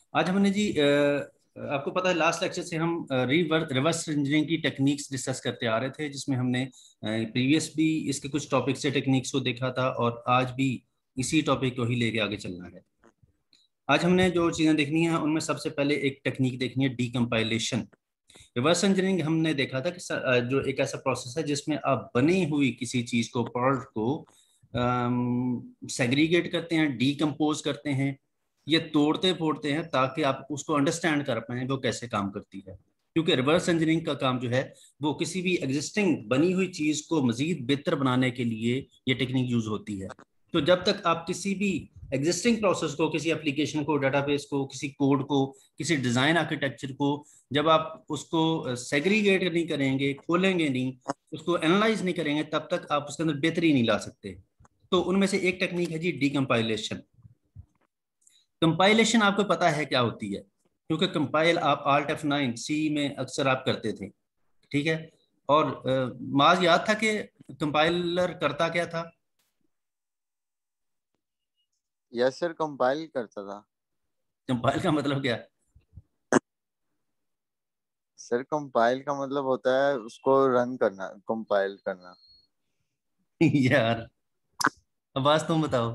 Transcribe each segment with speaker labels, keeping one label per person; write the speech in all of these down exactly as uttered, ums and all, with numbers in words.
Speaker 1: आज हमने जी अ, आपको पता है लास्ट लेक्चर से हम रिवर्स इंजीनियरिंग की टेक्निक्स डिस्कस करते आ रहे थे, जिसमें हमने प्रीवियस भी इसके कुछ टॉपिक से टेक्निक्स को देखा था और आज भी इसी टॉपिक को ही लेके आगे चलना है। आज हमने जो चीज़ें देखनी है उनमें सबसे पहले एक टेक्निक देखनी है, डीकम्पाइलेशन। रिवर्स इंजीनियरिंग हमने देखा था कि स- अ, जो एक ऐसा प्रोसेस है जिसमें आप बनी हुई किसी चीज को, प्रोडक्ट को सेग्रीगेट करते हैं, डीकम्पोज करते हैं, ये तोड़ते फोड़ते हैं ताकि आप उसको अंडरस्टैंड कर पाए वो कैसे काम करती है। क्योंकि रिवर्स इंजीनियरिंग का काम जो है वो किसी भी एग्जिस्टिंग बनी हुई चीज को मजीद बेहतर बनाने के लिए ये टेक्निक यूज होती है। तो जब तक आप किसी भी एग्जिस्टिंग प्रोसेस को, किसी एप्लीकेशन को, डाटाबेस को, किसी कोड को, किसी डिजाइन आर्किटेक्चर को, जब आप उसको सेग्रीगेट नहीं करेंगे, खोलेंगे नहीं, उसको एनालाइज नहीं करेंगे, तब तक आप उसके अंदर बेहतरी नहीं ला सकते। तो उनमें से एक टेक्निक है जी डीकम्पाइलेशन। कंपाइलेशन आपको पता है क्या होती है, क्योंकि कंपाइल आप आल्ट एफ नाइन सी में अक्सर आप करते थे, ठीक है। और अ, माज याद था कि कंपाइलर करता क्या था?
Speaker 2: यस सर, कंपाइल करता था।
Speaker 1: कंपाइल का मतलब क्या?
Speaker 2: सर कंपाइल का मतलब होता है उसको रन करना, कंपाइल करना।
Speaker 1: यार, अब बात तुम बताओ।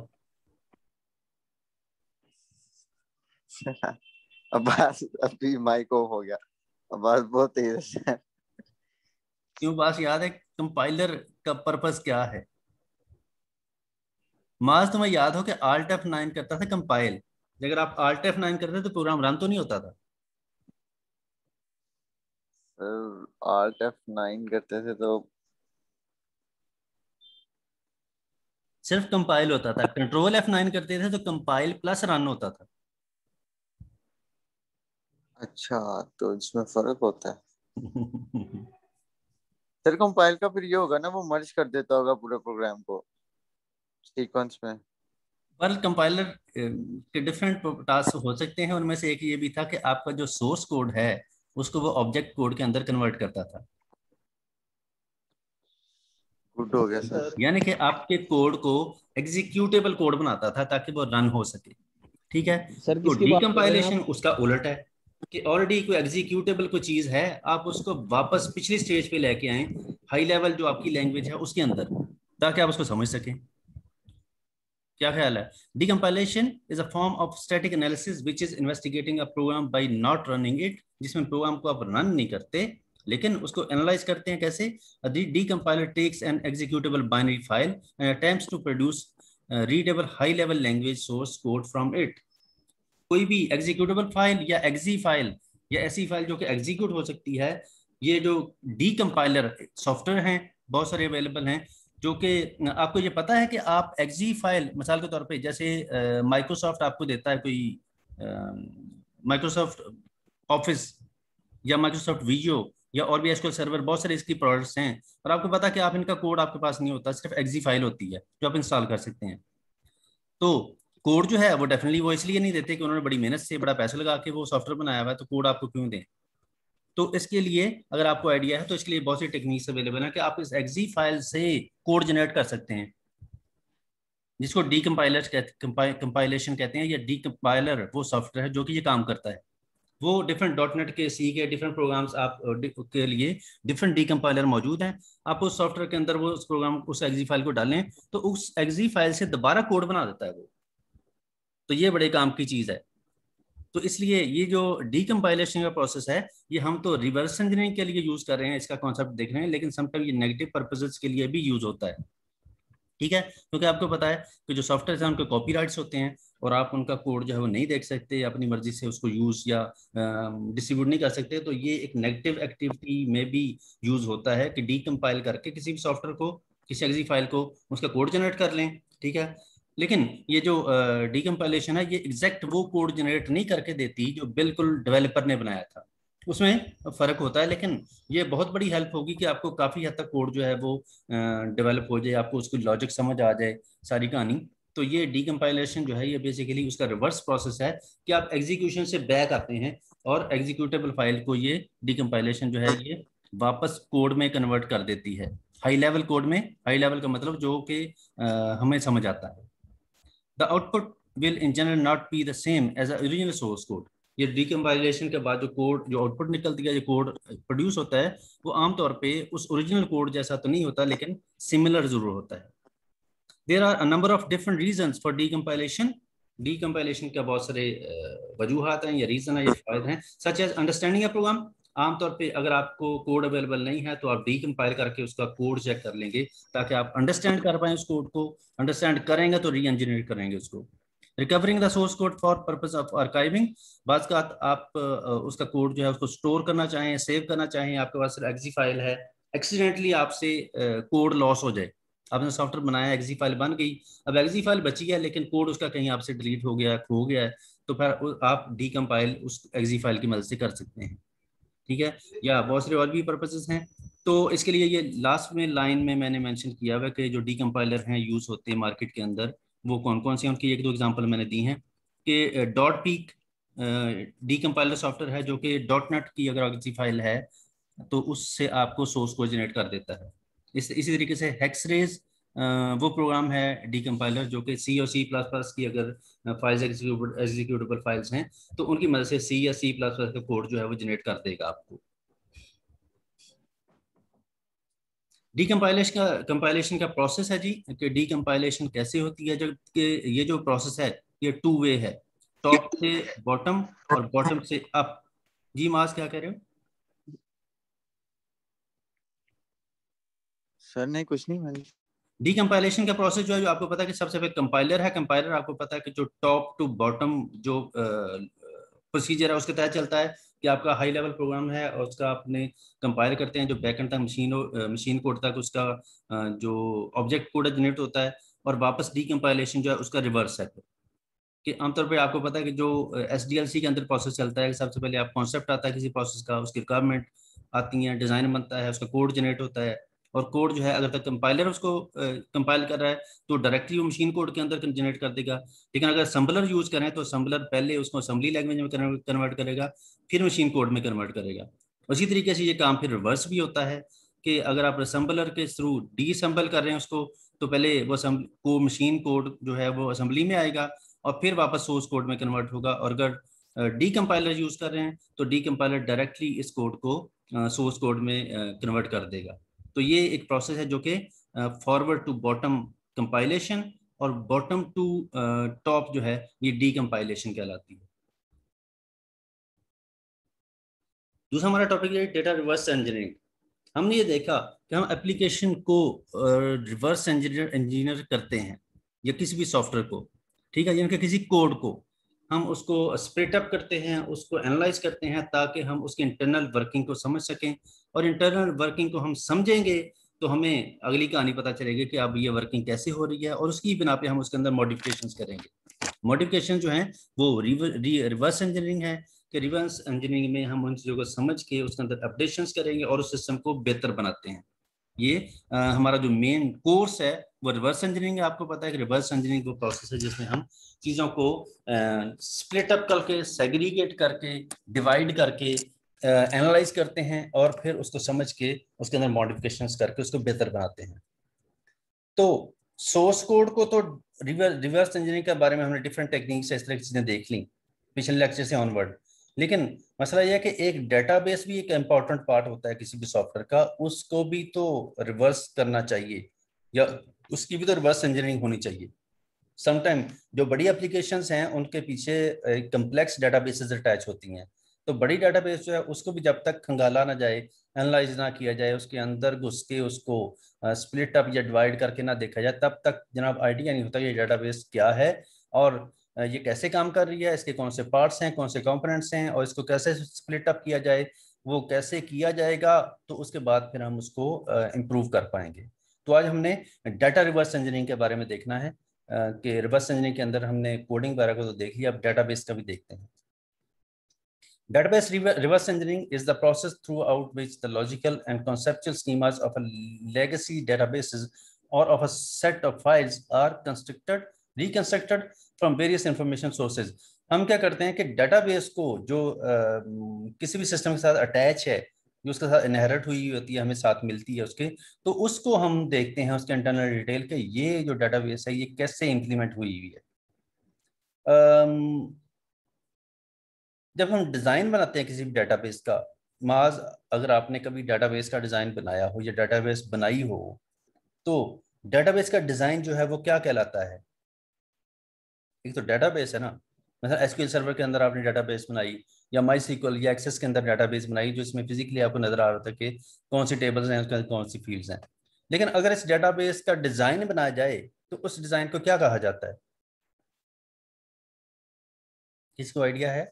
Speaker 2: आवाज अभी माइक ऑफ हो गया, आवाज बहुत तेज है।
Speaker 1: क्यों, बात याद है कंपाइलर का पर्पस क्या है? माज तुम्हें याद हो कि आल्ट एफ नाइन करता था कंपाइल। अगर आप आल्ट एफ नाइन करते तो प्रोग्राम रन तो नहीं होता था।
Speaker 2: सर आल्ट एफ नाइन करते थे तो
Speaker 1: सिर्फ कंपाइल होता था। कंट्रोल एफ नाइन करते थे तो कंपाइल प्लस रन होता था।
Speaker 2: अच्छा, तो इसमें फर्क होता है। सर कंपाइल का फिर ये होगा ना, वो मर्ज कर देता होगा पूरे प्रोग्राम को सीक्वेंस में।
Speaker 1: पर कंपाइलर के डिफरेंट टास्क हो सकते हैं। उनमें से एक ये भी था कि आपका जो सोर्स कोड है उसको वो ऑब्जेक्ट कोड के अंदर कन्वर्ट करता था।
Speaker 2: गुड हो गया सर।
Speaker 1: यानी कि आपके कोड को एग्जीक्यूटेबल कोड बनाता था ताकि वो रन हो सके, ठीक है।
Speaker 3: सर
Speaker 1: तो
Speaker 3: किसकी बात कर रहे हैं
Speaker 1: डीकम्पाइलेशन
Speaker 3: आप?
Speaker 1: उसका उलट है कि ऑलरेडी कोई एग्जीक्यूटेबल कोई चीज है, आप उसको वापस पिछली स्टेज पे लेके आए, हाई लेवल जो आपकी लैंग्वेज है उसके अंदर, ताकि आप उसको समझ सकें। क्या ख्याल है? Decompilation is a form of static analysis which is investigating a program by not running it, जिसमें प्रोग्राम को आप रन नहीं करते लेकिन उसको एनालाइज करते हैं। कैसे? Decompiler takes an executable binary file and attempts to produce readable high level language source code from it. कोई भी एग्जीक्यूटेबल फाइल या एग्जी फाइल या ऐसी फाइल जो कि एग्जीक्यूट हो सकती है, ये जो डीकम्पाइलर सॉफ्टवेयर हैं बहुत सारे अवेलेबल हैं। जो कि आपको ये पता है कि आप एक्जी फाइल, मिसाल के तौर पे जैसे माइक्रोसॉफ्ट आपको देता है कोई माइक्रोसॉफ्ट ऑफिस या माइक्रोसॉफ्ट विजुअल या और भी एसक्यूएल सर्वर, बहुत सारे इसकी प्रोडक्ट्स हैं, और आपको पता है कि आप इनका कोड आपके पास नहीं होता, सिर्फ एक्जी फाइल होती है जो आप इंस्टॉल कर सकते हैं। तो कोड जो है वो डेफिनेटली वो इसलिए नहीं देते कि उन्होंने बड़ी मेहनत से बड़ा पैसा लगा के वो सॉफ्टवेयर बनाया हुआ है, तो कोड आपको क्यों दें? तो इसके लिए अगर आपको आइडिया है तो इसके लिए बहुत सी टेक्निक्स अवेलेबल है कि आप इस एक्जी फाइल से कोड जनरेट कर सकते हैं, जिसको डीकम्पाइलर कहते कंपाइलेशन कहते हैं। या डीकम्पाइलर वो सॉफ्टवेयर है जो कि ये काम करता है। वो डिफरेंट डॉट नेट के, सी के डिफरेंट प्रोग्राम्स आप अ, डि- के लिए डिफरेंट डीकम्पाइलर मौजूद हैं। आप उस सॉफ्टवेयर के अंदर वो उस प्रोग्राम उस एक्जी फाइल को डालें तो उस एक्जी फाइल से दोबारा कोड बना देता है वो। तो ये बड़े काम की चीज़ है। तो इसलिए ये जो डीकम्पाइलेशन का प्रोसेस है, ये हम तो रिवर्स इंजीनियरिंग के लिए यूज कर रहे हैं, इसका कॉन्सेप्ट देख रहे हैं, लेकिन समटाइम ये नेगेटिव पर्पसेस के लिए भी यूज होता है, ठीक है। क्योंकि आपको पता है कि जो सॉफ्टवेयर है उनके कॉपीराइट्स होते हैं और आप उनका कोड जो है वो नहीं देख सकते, अपनी मर्जी से उसको यूज या डिस्ट्रीब्यूट नहीं कर सकते। तो ये एक नेगेटिव एक्टिविटी में भी यूज होता है कि डीकम्पाइल करके किसी भी सॉफ्टवेयर को, किसी एक्जी फाइल को, उसका कोड जनरेट कर लें, ठीक है। लेकिन ये जो डीकम्पाइलेशन है ये एग्जैक्ट वो कोड जनरेट नहीं करके देती जो बिल्कुल डेवलपर ने बनाया था, उसमें फर्क होता है। लेकिन ये बहुत बड़ी हेल्प होगी कि आपको काफी हद तक कोड जो है वो डेवलप हो जाए, आपको उसकी लॉजिक समझ आ जाए, सारी कहानी। तो ये डीकम्पाइलेशन जो है ये बेसिकली उसका रिवर्स प्रोसेस है कि आप एग्जीक्यूशन से बैक आते हैं और एग्जीक्यूटेबल फाइल को ये डीकम्पाइलेशन जो है ये वापस कोड में कन्वर्ट कर देती है, हाई लेवल कोड में। हाई लेवल का मतलब जो कि अ, हमें समझ आता है। The output will in general not be the same as the original source code. ये डीकम्पाइलेशन के बाद जो कोड, जो आउटपुट निकलती है, जो कोड प्रोड्यूस होता है, वो आमतौर पे उस ओरिजिनल कोड जैसा तो नहीं होता, लेकिन सिमिलर जरूर होता है। There are a number of different reasons for decompilation. Decompilation के बहुत सारे वजूहात हैं या रीजन है या फायदे हैं, such as understanding a program. आमतौर पे अगर आपको कोड अवेलेबल नहीं है तो आप डीकम्पाइल करके उसका कोड चेक कर लेंगे, ताकि आप अंडरस्टैंड कर पाए उस कोड को। अंडरस्टैंड करेंगे तो री इंजीनियर करेंगे उसको। Recovering the source code for purpose of archiving. बात का आप uh, उसका कोड जो है उसको स्टोर करना चाहें, सेव करना चाहें, आपके पास सिर्फ एक्सी फाइल है, एक्सीडेंटली आपसे कोड लॉस हो जाए, आपने सॉफ्टवेयर बनाया, एक्सी फाइल बन गई, अब एक्सी फाइल बची है लेकिन कोड उसका कहीं आपसे डिलीट हो गया, खो गया है, तो फिर आप डीकम्पाइल उस एक्सी फाइल की मदद से कर सकते हैं। ठीक है, या बहुत सारे और भी पर्पसेस हैं। तो इसके लिए ये लास्ट में लाइन में मैंने मेंशन किया हुआ कि जो डीकम्पाइलर हैं यूज होते हैं मार्केट के अंदर, वो कौन कौन से हैं, उनकी एक दो एग्जांपल मैंने दी हैं। कि डॉट पीक डीकम्पाइलर सॉफ्टवेयर है, जो कि डॉट नेट की अगर किसी फाइल है तो उससे आपको सोर्स को जनरेट कर देता है। इस इसी तरीके से हेक्सरेज वो प्रोग्राम है डीकम्पाइलर, जो कि सी और सी प्लस प्लस की अगर फाइल्स एग्जीक्यूटेबल फाइल्स हैं तो उनकी मदद से सी या सी प्लस प्लस का कोड जो है वो जनरेट कर देगा आपको। डीकम्पाइलेशन का कंपाइलेशन का प्रोसेस है जी, कि डीकम्पाइलेशन कैसे होती है, जब कि ये जो प्रोसेस है ये टू वे है, टॉप से बॉटम और बॉटम से अप। जी मास क्या कह रहे हो?
Speaker 2: सर नहीं, कुछ नहीं मैंने।
Speaker 1: डीकम्पाइलेशन का प्रोसेस जो है, जो आपको पता है कि सबसे पहले कंपाइलर है, कंपाइलर आपको पता है कि जो टॉप टू बॉटम जो प्रोसीजर है उसके तहत चलता है, कि आपका हाई लेवल प्रोग्राम है और उसका आपने कंपाइल करते हैं, जो बैकएंड तक मशीन मशीन कोड तक उसका अ, जो ऑब्जेक्ट कोड जनरेट होता है, और वापस डीकम्पाइलेशन जो है उसका रिवर्स है। कि आमतौर पे आपको पता है कि जो एस डी एल सी के अंदर प्रोसेस चलता है, सबसे पहले आप कॉन्सेप्ट आता है किसी प्रोसेस का, उसकी रिक्वायरमेंट आती है, डिजाइन बनता है, उसका कोड जनरेट होता है, और कोड जो है अगर तक कंपाइलर उसको कंपाइल कर रहा है तो डायरेक्टली वो मशीन कोड के अंदर जनरेट कर देगा। लेकिन अगर असम्बलर यूज करें तो असम्बलर पहले उसको असेंबली लैंग्वेज में कन्वर्ट करेगा, फिर मशीन कोड में कन्वर्ट करेगा। उसी तरीके से ये काम फिर रिवर्स भी होता है, कि अगर आप असम्बलर के थ्रू डी असम्बल कर रहे हैं उसको, तो पहले वो को मशीन कोड जो है वो असेंबली में आएगा और फिर वापस सोर्स कोड में कन्वर्ट होगा। और अगर डी कंपाइलर यूज कर रहे हैं तो डी कंपाइलर डायरेक्टली इस कोड को सोर्स कोड में कन्वर्ट कर देगा। तो ये एक प्रोसेस है जो कि फॉरवर्ड टू बॉटम कंपाइलेशन और बॉटम टू टॉप जो है ये डी कंपाइलेशन कहलाती है। दूसरा हमारा टॉपिक है डेटा रिवर्स इंजीनियरिंग। हमने ये देखा कि हम एप्लीकेशन को रिवर्स इंजीनियर इंजीनियर करते हैं, या किसी भी सॉफ्टवेयर को, ठीक है, यानी कि किसी कोड को हम उसको स्प्लिट अप करते हैं, उसको एनालाइज करते हैं, ताकि हम उसकी इंटरनल वर्किंग को समझ सकें। और इंटरनल वर्किंग को हम समझेंगे तो हमें अगली कहानी पता चलेगी कि अब ये वर्किंग कैसे हो रही है, और उसकी बिना पे हम उसके अंदर मॉडिफिकेशंस करेंगे। मॉडिफिकेशन जो है वो रिवर्स इंजीनियरिंग है, कि रिवर्स इंजीनियरिंग में हम उन चीज़ों को समझ के उसके अंदर अपडेशंस करेंगे और उस सिस्टम को बेहतर बनाते हैं। ये आ, हमारा जो मेन कोर्स है वो रिवर्स इंजीनियरिंग है। आपको पता है कि रिवर्स इंजीनियरिंग वो प्रोसेस है जिसमें हम चीज़ों को स्प्लिट अप करके, सेग्रीगेट करके, डिवाइड करके एनालाइज करते हैं, और फिर उसको समझ के उसके अंदर मॉडिफिकेशंस करके उसको बेहतर बनाते हैं। तो सोर्स कोड को तो रिवर्स रिवर्स इंजीनियरिंग के बारे में हमने डिफरेंट टेक्निक से इस तरह की चीजें देख ली पिछले लेक्चर से ऑनवर्ड। लेकिन मसला यह है कि एक डेटाबेस भी एक इम्पॉर्टेंट पार्ट होता है किसी भी सॉफ्टवेयर का, उसको भी तो रिवर्स करना चाहिए, या उसकी भी तो रिवर्स इंजीनियरिंग होनी चाहिए। समटाइम जो बड़ी एप्लीकेशंस हैं उनके पीछे कम्प्लेक्स डेटाबेसेस अटैच होती हैं, तो बड़ी डेटाबेस जो है उसको भी जब तक खंगाला ना जाए, एनालाइज ना किया जाए, उसके अंदर घुस के उसको स्प्लिट अप या डिवाइड करके ना देखा जाए, तब तक जनाब आइडिया नहीं होता ये डेटाबेस क्या है, और ये कैसे काम कर रही है, इसके कौन से पार्ट्स हैं, कौन से कंपोनेंट्स हैं, और इसको कैसे स्प्लिट अप किया जाए, वो कैसे किया जाएगा, तो उसके बाद फिर हम उसको इम्प्रूव कर पाएंगे। तो आज हमने डाटा रिवर्स इंजीनियरिंग के बारे में देखना है, कि रिवर्स इंजीनियरिंग के अंदर हमने कोडिंग वगैरह को तो देख लिया, अब डेटाबेस का भी देखते हैं। Database reverse engineering is the process throughout which the logical and conceptual schemas of a legacy databases or of a set of files are constructed, reconstructed from various information sources. हम क्या करते हैं कि database को जो आ, किसी भी system के साथ अटैच है, जो उसके साथ इनहेरिट हुई होती है, हमें साथ मिलती है उसके, तो उसको हम देखते हैं उसके इंटरनल डिटेल के, ये जो डेटाबेस है ये कैसे इंप्लीमेंट हुई हुई है। जब हम डिजाइन बनाते हैं किसी भी डेटाबेस का, माज अगर आपने कभी डेटाबेस का डिजाइन बनाया हो या डेटाबेस बनाई हो, तो डेटाबेस का डिजाइन जो है वो क्या कहलाता है? एक तो डेटाबेस है ना, मतलब एसक्यूएल सर्वर के अंदर आपने डेटाबेस बनाई, या माई सीक्वल या एक्सेस के अंदर डेटाबेस बनाई, जो इसमें फिजिकली आपको नजर आ रहा था कि कौन सी टेबल्स हैं, उसके अंदर कौन सी फील्ड्स हैं। लेकिन अगर इस डेटाबेस का डिजाइन बनाया जाए तो उस डिजाइन को क्या कहा जाता है? किसको आइडिया है?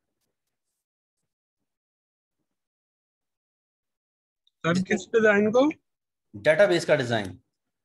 Speaker 3: सर
Speaker 1: जिसमें
Speaker 3: किस डिजाइन को?
Speaker 1: डेटाबेस का डिजाइन।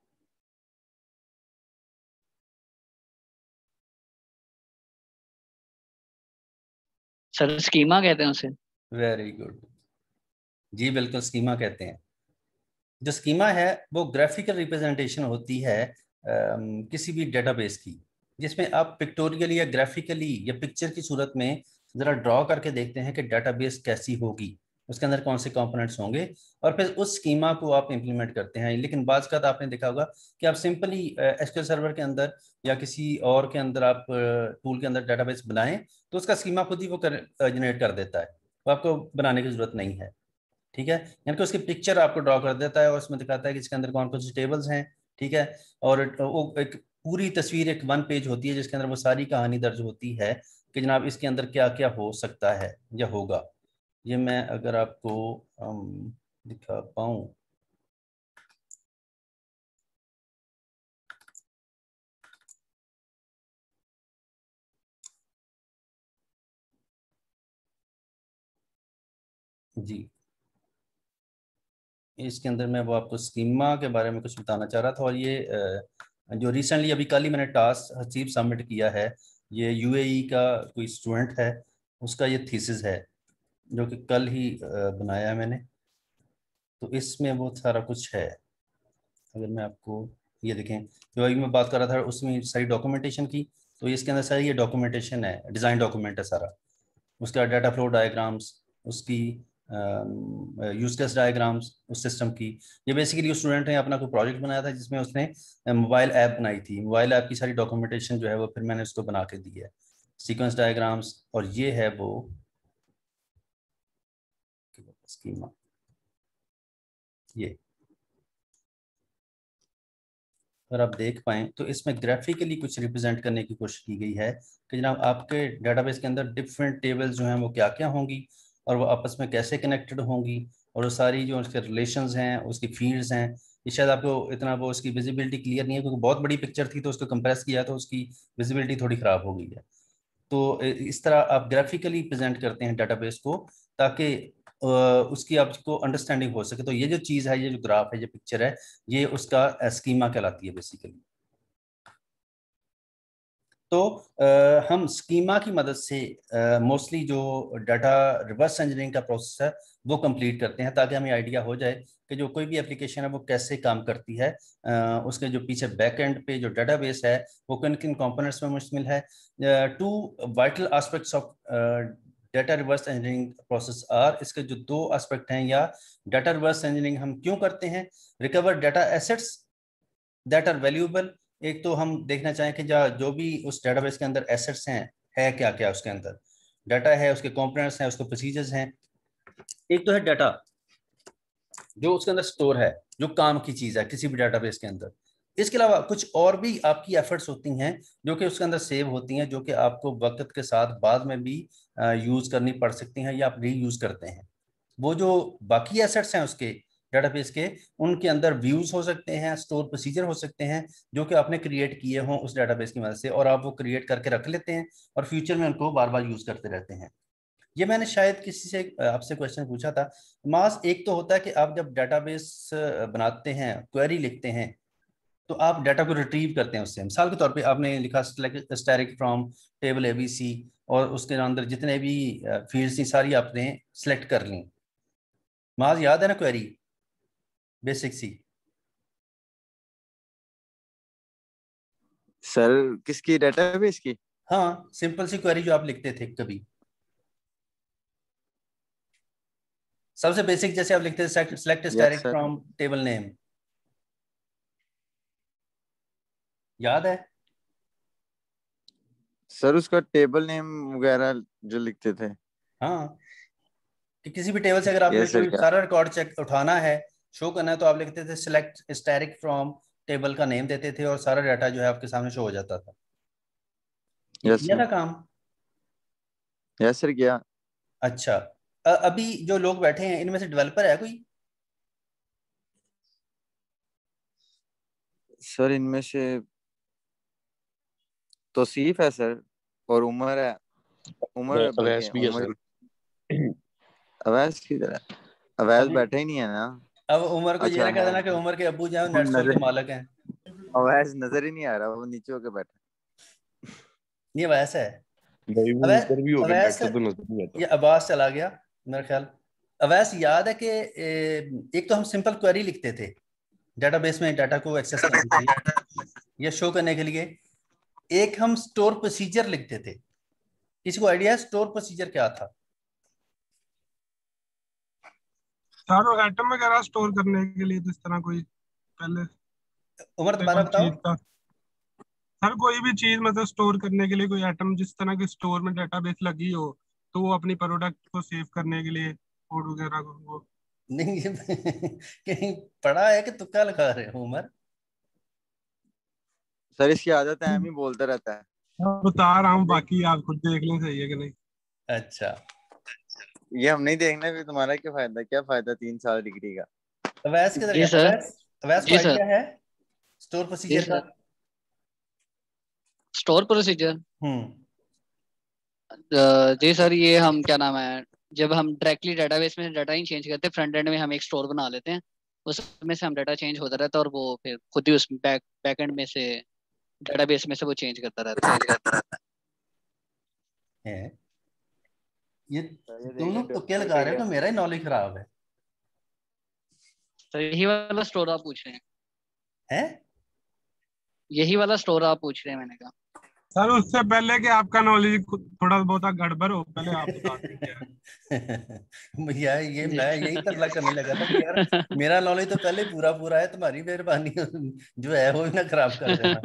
Speaker 4: सर स्कीमा कहते हैं उसे।
Speaker 1: वेरी गुड, जी बिल्कुल स्कीमा कहते हैं। जो स्कीमा है वो ग्राफिकल रिप्रेजेंटेशन होती है अम, किसी भी डेटाबेस की, जिसमें आप पिक्टोरियली या ग्राफिकली या पिक्चर की सूरत में जरा ड्रॉ करके देखते हैं कि डेटाबेस कैसी होगी, उसके अंदर कौन से कंपोनेंट्स होंगे, और फिर उस स्कीमा को आप इंप्लीमेंट करते हैं। लेकिन बाज़ का तो आपने देखा होगा कि आप सिंपली एसक्यूएल सर्वर के अंदर या किसी और के अंदर आप टूल के अंदर डेटाबेस बनाएं तो उसका स्कीमा खुद ही वो कर जनरेट कर देता है, तो आपको बनाने की जरूरत नहीं है। ठीक है, यानी कि उसकी पिक्चर आपको ड्रॉ कर देता है और उसमें दिखाता है कि इसके अंदर कौन कौन सी टेबल्स हैं। ठीक है, और वो एक पूरी तस्वीर एक वन पेज होती है जिसके अंदर वो सारी कहानी दर्ज होती है कि जनाब इसके अंदर क्या क्या हो सकता है या होगा। ये मैं अगर आपको अम, दिखा पाऊँ, जी इसके अंदर मैं वो आपको स्कीमा के बारे में कुछ बताना चाह रहा था। और ये अ, जो रिसेंटली अभी कल ही मैंने टास्क हसीब सबमिट किया है, ये यूएई का कोई स्टूडेंट है, उसका ये थीसिस है जो कि कल ही अ, बनाया है मैंने। तो इसमें वो सारा कुछ है। अगर मैं आपको ये देखें, जो अभी मैं बात कर रहा था उसमें सारी डॉक्यूमेंटेशन की, तो इसके अंदर सारी ये डॉक्यूमेंटेशन है, डिज़ाइन डॉक्यूमेंट है सारा। उसका डाटा फ्लो डायग्राम्स, उसकी यूज केस डायग्राम्स उस सिस्टम की। ये बेसिकली उस स्टूडेंट ने अपना कोई प्रोजेक्ट बनाया था जिसमें उसने मोबाइल ऐप बनाई थी, मोबाइल ऐप की सारी डॉक्यूमेंटेशन जो है वो फिर मैंने उसको बना के दी है, सीक्वेंस डायग्राम्स। और ये है वो स्कीमा, ये अगर आप देख पाएँ तो इसमें ग्राफिकली कुछ रिप्रेजेंट करने की कोशिश की गई है कि जनाब आपके डेटाबेस के अंदर डिफरेंट टेबल्स जो हैं वो क्या क्या होंगी और वो आपस में कैसे कनेक्टेड होंगी, और वो सारी जो उसके रिलेशंस हैं, उसकी फील्ड्स हैं। ये शायद आपको इतना वो उसकी विजिबिलिटी क्लियर नहीं है क्योंकि बहुत बड़ी पिक्चर थी तो उसको कंप्रेस किया तो उसकी विजिबिलिटी थोड़ी ख़राब हो गई है। तो इस तरह आप ग्राफिकली प्रेजेंट करते हैं डेटाबेस को ताकि उसकी आपको अंडरस्टैंडिंग हो सके। तो ये जो चीज़ है, ये जो ग्राफ है, ये पिक्चर है, ये उसका स्कीमा कहलाती है बेसिकली। तो आ, हम स्कीमा की मदद से मोस्टली जो डाटा रिवर्स इंजीनियरिंग का प्रोसेस है वो कंप्लीट करते हैं ताकि हमें आइडिया हो जाए कि जो कोई भी एप्लीकेशन है वो कैसे काम करती है। आ, उसके जो पीछे बैक एंड पे जो डेटाबेस है वो किन किन कंपोनेंट्स में मुश्तमिल है। Two vital aspects of data reverse engineering process are, इसके जो दो एस्पेक्ट हैं, या डाटा रिवर्स इंजीनियरिंग हम क्यों करते हैं, recover data assets that are valuable. एक तो हम देखना चाहें कि जो जो भी उस डेटाबेस के अंदर एसेट्स हैं, है क्या क्या उसके अंदर डाटा है, उसके कंपोनेंट्स हैं, उसके प्रोसीजर्स हैं। एक तो है डाटा जो उसके अंदर स्टोर है, जो काम की चीज है किसी भी डेटाबेस के अंदर। इसके अलावा कुछ और भी आपकी एफर्ट्स होती हैं जो कि उसके अंदर सेव होती हैं, जो कि आपको वक्त के साथ बाद में भी यूज करनी पड़ सकती हैं या आप री यूज करते हैं। वो जो बाकी एसेट्स हैं उसके डेटाबेस के, उनके अंदर व्यूज हो सकते हैं, स्टोर प्रोसीजर हो सकते हैं जो कि आपने क्रिएट किए हों उस डेटाबेस की मदद से, और आप वो क्रिएट करके रख लेते हैं और फ्यूचर में उनको बार बार यूज करते रहते हैं। ये मैंने शायद किसी से आपसे क्वेश्चन पूछा था मास। एक तो होता है कि आप जब डेटाबेस बनाते हैं, क्वेरी लिखते हैं, तो आप डाटा को रिट्रीव करते हैं उससे। मिसाल के तौर पे आपने लिखा स्टैटिक फ्रॉम टेबल एबीसी, और उसके अंदर जितने भी फील्ड्स थी सारी आपने सेलेक्ट कर ली। माज याद है ना क्वेरी बेसिक सी?
Speaker 2: सर किसकी, डेटाबेस की?
Speaker 1: हाँ, सिंपल सी क्वेरी जो आप लिखते थे कभी, सबसे बेसिक जैसे आप लिखते थे select
Speaker 2: yes
Speaker 1: static
Speaker 2: sir.
Speaker 1: From table name, याद है?
Speaker 2: सर उसका टेबल नेम वगैरह जो लिखते थे।
Speaker 1: हाँ, कि किसी भी टेबल से अगर आपने
Speaker 2: यस सर
Speaker 1: कोई
Speaker 2: क्या?
Speaker 1: सारा रिकॉर्ड चेक उठाना है, शो करना है, तो आप लिखते थे सिलेक्ट स्टैटिक फ्रॉम, टेबल का नेम देते थे और सारा डाटा जो है आपके सामने शो हो जाता था। ये
Speaker 2: यस
Speaker 1: किया
Speaker 2: सर।
Speaker 1: था काम?
Speaker 2: यस सर क्या?
Speaker 1: अच्छा, अ- अभी जो लोग बैठे हैं इनमें से डेवलपर है कोई?
Speaker 2: सर इनमें से तौसीफ है सर, और उमर है। उमर है, बल्कि
Speaker 3: अवैस भी है
Speaker 2: उमर।
Speaker 3: सर।
Speaker 2: अवैस की तरह? अवैस
Speaker 1: अभी
Speaker 2: बैठे ही नहीं है ना?
Speaker 1: अब उमर को ये
Speaker 2: अच्छा
Speaker 1: ना कह
Speaker 2: है।
Speaker 1: देना कि उमर के अब्बू जो है
Speaker 2: वो
Speaker 1: नेटसोल के
Speaker 2: नजर,
Speaker 1: मालिक हैं।
Speaker 2: अवैस नजर ही नहीं आ रहा, वो नीचे होके बैठा।
Speaker 1: ये वैसा है।
Speaker 3: भाई वो
Speaker 1: अवैस,
Speaker 3: ऊपर भी होगा नेट
Speaker 1: अवैस,
Speaker 3: से तो नजर नहीं आता।
Speaker 1: ये अब्बास चला गया मेरा ख्याल। अवैस याद है कि ए, एक तो हम सिंपल क्वेरी लिखते थे डेटाबेस में डाटा को एक्सेस करने के लिए या शो करने के लिए। एक हम स्टोर प्रोसीजर लिखते थे। किसी को आइडिया है स्टोर प्रोसीजर क्या था?
Speaker 4: चारों एटम वगैरह स्टोर करने के लिए, जिस तरह कोई पहले
Speaker 1: उमर
Speaker 4: से
Speaker 1: दोबारा
Speaker 4: कोई
Speaker 1: बताओ।
Speaker 4: चीज का, हर कोई भी चीज मतलब स्टोर करने के लिए कोई एटम, जिस तरह के स्टोर में डेटाबेस लगी हो, तो वो अपनी प्रोडक्ट को सेव करने के लिए कोड वगैरह को वो।
Speaker 1: नहीं, ये कहीं पढ़ा है कि तुक्का लगा रहे हो उमर?
Speaker 2: सर इसकी आदत है, हम ही बोलता रहता है।
Speaker 4: मैं बता रहा हूँ, बाकी आप खुद देख लें सही है कि नहीं।
Speaker 1: अच्छा,
Speaker 2: ये हम नहीं देखना, फिर तुम्हारा क्या फायदा? क्या फायदा तीन साल डिग्री का?
Speaker 1: अवैस किधर
Speaker 5: जी
Speaker 1: गया?
Speaker 5: सर।
Speaker 1: अवैस, अवैस को
Speaker 5: जी सर।
Speaker 1: आइडिया है स्टोर
Speaker 5: जी
Speaker 1: प्रोसीजर का?
Speaker 5: सर। Store procedure.
Speaker 1: हम्म।
Speaker 5: जी सर, ये हम क्या नाम है, जब हम डायरेक्टली डेटाबेस में डाटा ही चेंज करते हैं, फ्रंट एंड में हम एक स्टोर बना लेते हैं, उसमें से हम डाटा चेंज होता रहता है और वो फिर खुद ही उस बैक बैक एंड में से डेटाबेस में से वो चेंज करता रहता है।
Speaker 1: है ये,
Speaker 2: ये
Speaker 1: तुम
Speaker 2: देखें
Speaker 1: लोग तो क्या
Speaker 2: डेवलपर
Speaker 1: लगा
Speaker 2: का
Speaker 1: रहे हो
Speaker 2: क्या।
Speaker 1: कि मेरा ही नॉलेज खराब है?
Speaker 5: तो यही वाला स्टोर आप पूछ रहे हैं?
Speaker 1: हैं?
Speaker 5: यही वाला स्टोर आप पूछ रहे हैं, मैंने कहा।
Speaker 4: सर उससे पहले कि आपका नॉलेज थोड़ा बहुत गड़बड़ हो, पहले आप बता दें क्या है।
Speaker 1: भैया ये
Speaker 5: जी
Speaker 1: मैं यही तकला करने लगा था कि यार मेरा नॉलेज तो पहले पूरा पूरा है, तुम्हारी मेहरबानी जो है वो भी ना खराब कर देना।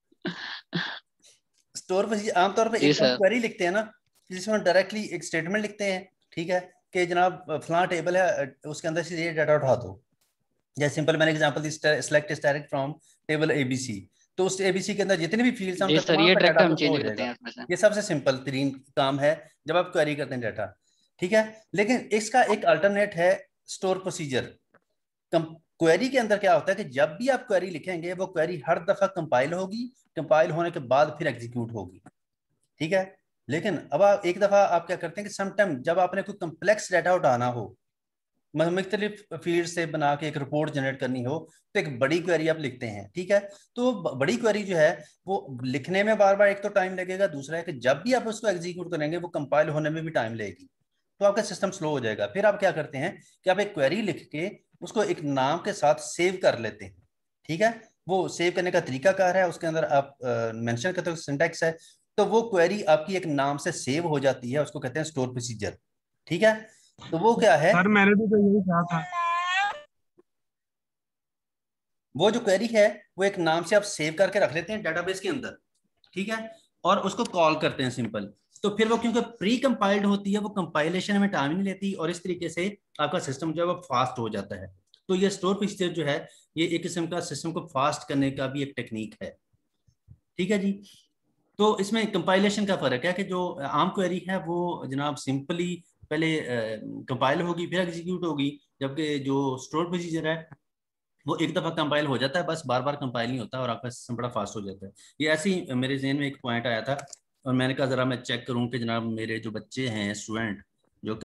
Speaker 1: स्टोर पर आमतौर पे
Speaker 5: जी
Speaker 1: एक हम
Speaker 5: सर।
Speaker 1: क्वेरी लिखते हैं ना, जिसमें हम डायरेक्टली एक स्टेटमेंट लिखते हैं, ठीक है, कि जनाब फलां टेबल है उसके अंदर से ये डाटा उठा दो। जैसे सिंपल मैंने एग्जांपल दी, select static from table ABC, तो उस एबीसी के अंदर जितने भी फील्ड्स हैं
Speaker 5: जी
Speaker 1: उनका
Speaker 5: सर,
Speaker 1: तमाम
Speaker 5: ये
Speaker 1: का
Speaker 5: डायरेक्ट
Speaker 1: डाटा
Speaker 5: हम
Speaker 1: आपको शो
Speaker 5: चेंज
Speaker 1: हो
Speaker 5: करते
Speaker 1: जाएगा।
Speaker 5: हैं उसमें से।
Speaker 1: ये सबसे सिंपल तरीन काम है जब आप क्वेरी करते हैं डाटा, ठीक है। लेकिन इसका एक अल्टरनेट है स्टोर प्रोसीजर। क्वेरी के अंदर क्या होता है कि जब भी आप क्वेरी लिखेंगे वो क्वेरी हर दफा कंपाइल होगी, कंपाइल होने के बाद फिर एग्जीक्यूट होगी, ठीक है। लेकिन अब आप एक दफा आप क्या करते हैं कि समटाइम जब आपने कोई कम्प्लेक्स डाटा उठाना हो, मुख्तलिफ फील्ड से बना के एक रिपोर्ट जनरेट करनी हो, तो एक बड़ी क्वेरी आप लिखते हैं, ठीक है। तो बड़ी क्वेरी जो है वो लिखने में बार बार एक तो टाइम लगेगा, दूसरा है कि जब भी आप उसको एग्जीक्यूट करेंगे वो कंपाइल होने में भी टाइम लगेगी, तो आपका सिस्टम स्लो हो जाएगा। फिर आप क्या करते हैं कि आप एक क्वेरी लिख के उसको एक नाम के साथ सेव कर लेते हैं, ठीक है। वो सेव करने का तरीका कार है, उसके अंदर आप मेंशन करते हो सिंटैक्स है, तो वो क्वेरी आपकी एक नाम से सेव हो जाती है, उसको कहते हैं स्टोर प्रोसीजर, ठीक है। तो वो क्या है,
Speaker 4: सर मैंने भी तो यही कहा था।
Speaker 1: वो जो क्वेरी है वो एक नाम से आप सेव करके रख लेते हैं डेटाबेस के अंदर, ठीक है, और उसको कॉल करते हैं सिंपल। तो फिर वो क्योंकि प्री कंपाइल्ड होती है वो कंपाइलेशन में टाइम नहीं लेती, और इस तरीके से आपका सिस्टम जो है वो फास्ट हो जाता है। तो ये स्टोर प्रोसीजर जो है ये एक किस्म का सिस्टम को फास्ट करने का भी एक टेक्निक है, ठीक है जी। तो इसमें कंपाइलेशन का फर्क है कि जो आम क्वेरी है वो जनाब सिंपली पहले कंपाइल होगी फिर एग्जीक्यूट होगी, जबकि जो स्टोर प्रोसीजर है वो एक दफा कंपाइल हो जाता है, बस बार बार कंपाइल नहीं होता और आपका सिस्टम बड़ा फास्ट हो जाता है। ये ऐसे ही मेरे जहन में एक पॉइंट आया था और मैंने कहा जरा मैं चेक करूं कि जनाब मेरे जो बच्चे हैं स्टूडेंट जो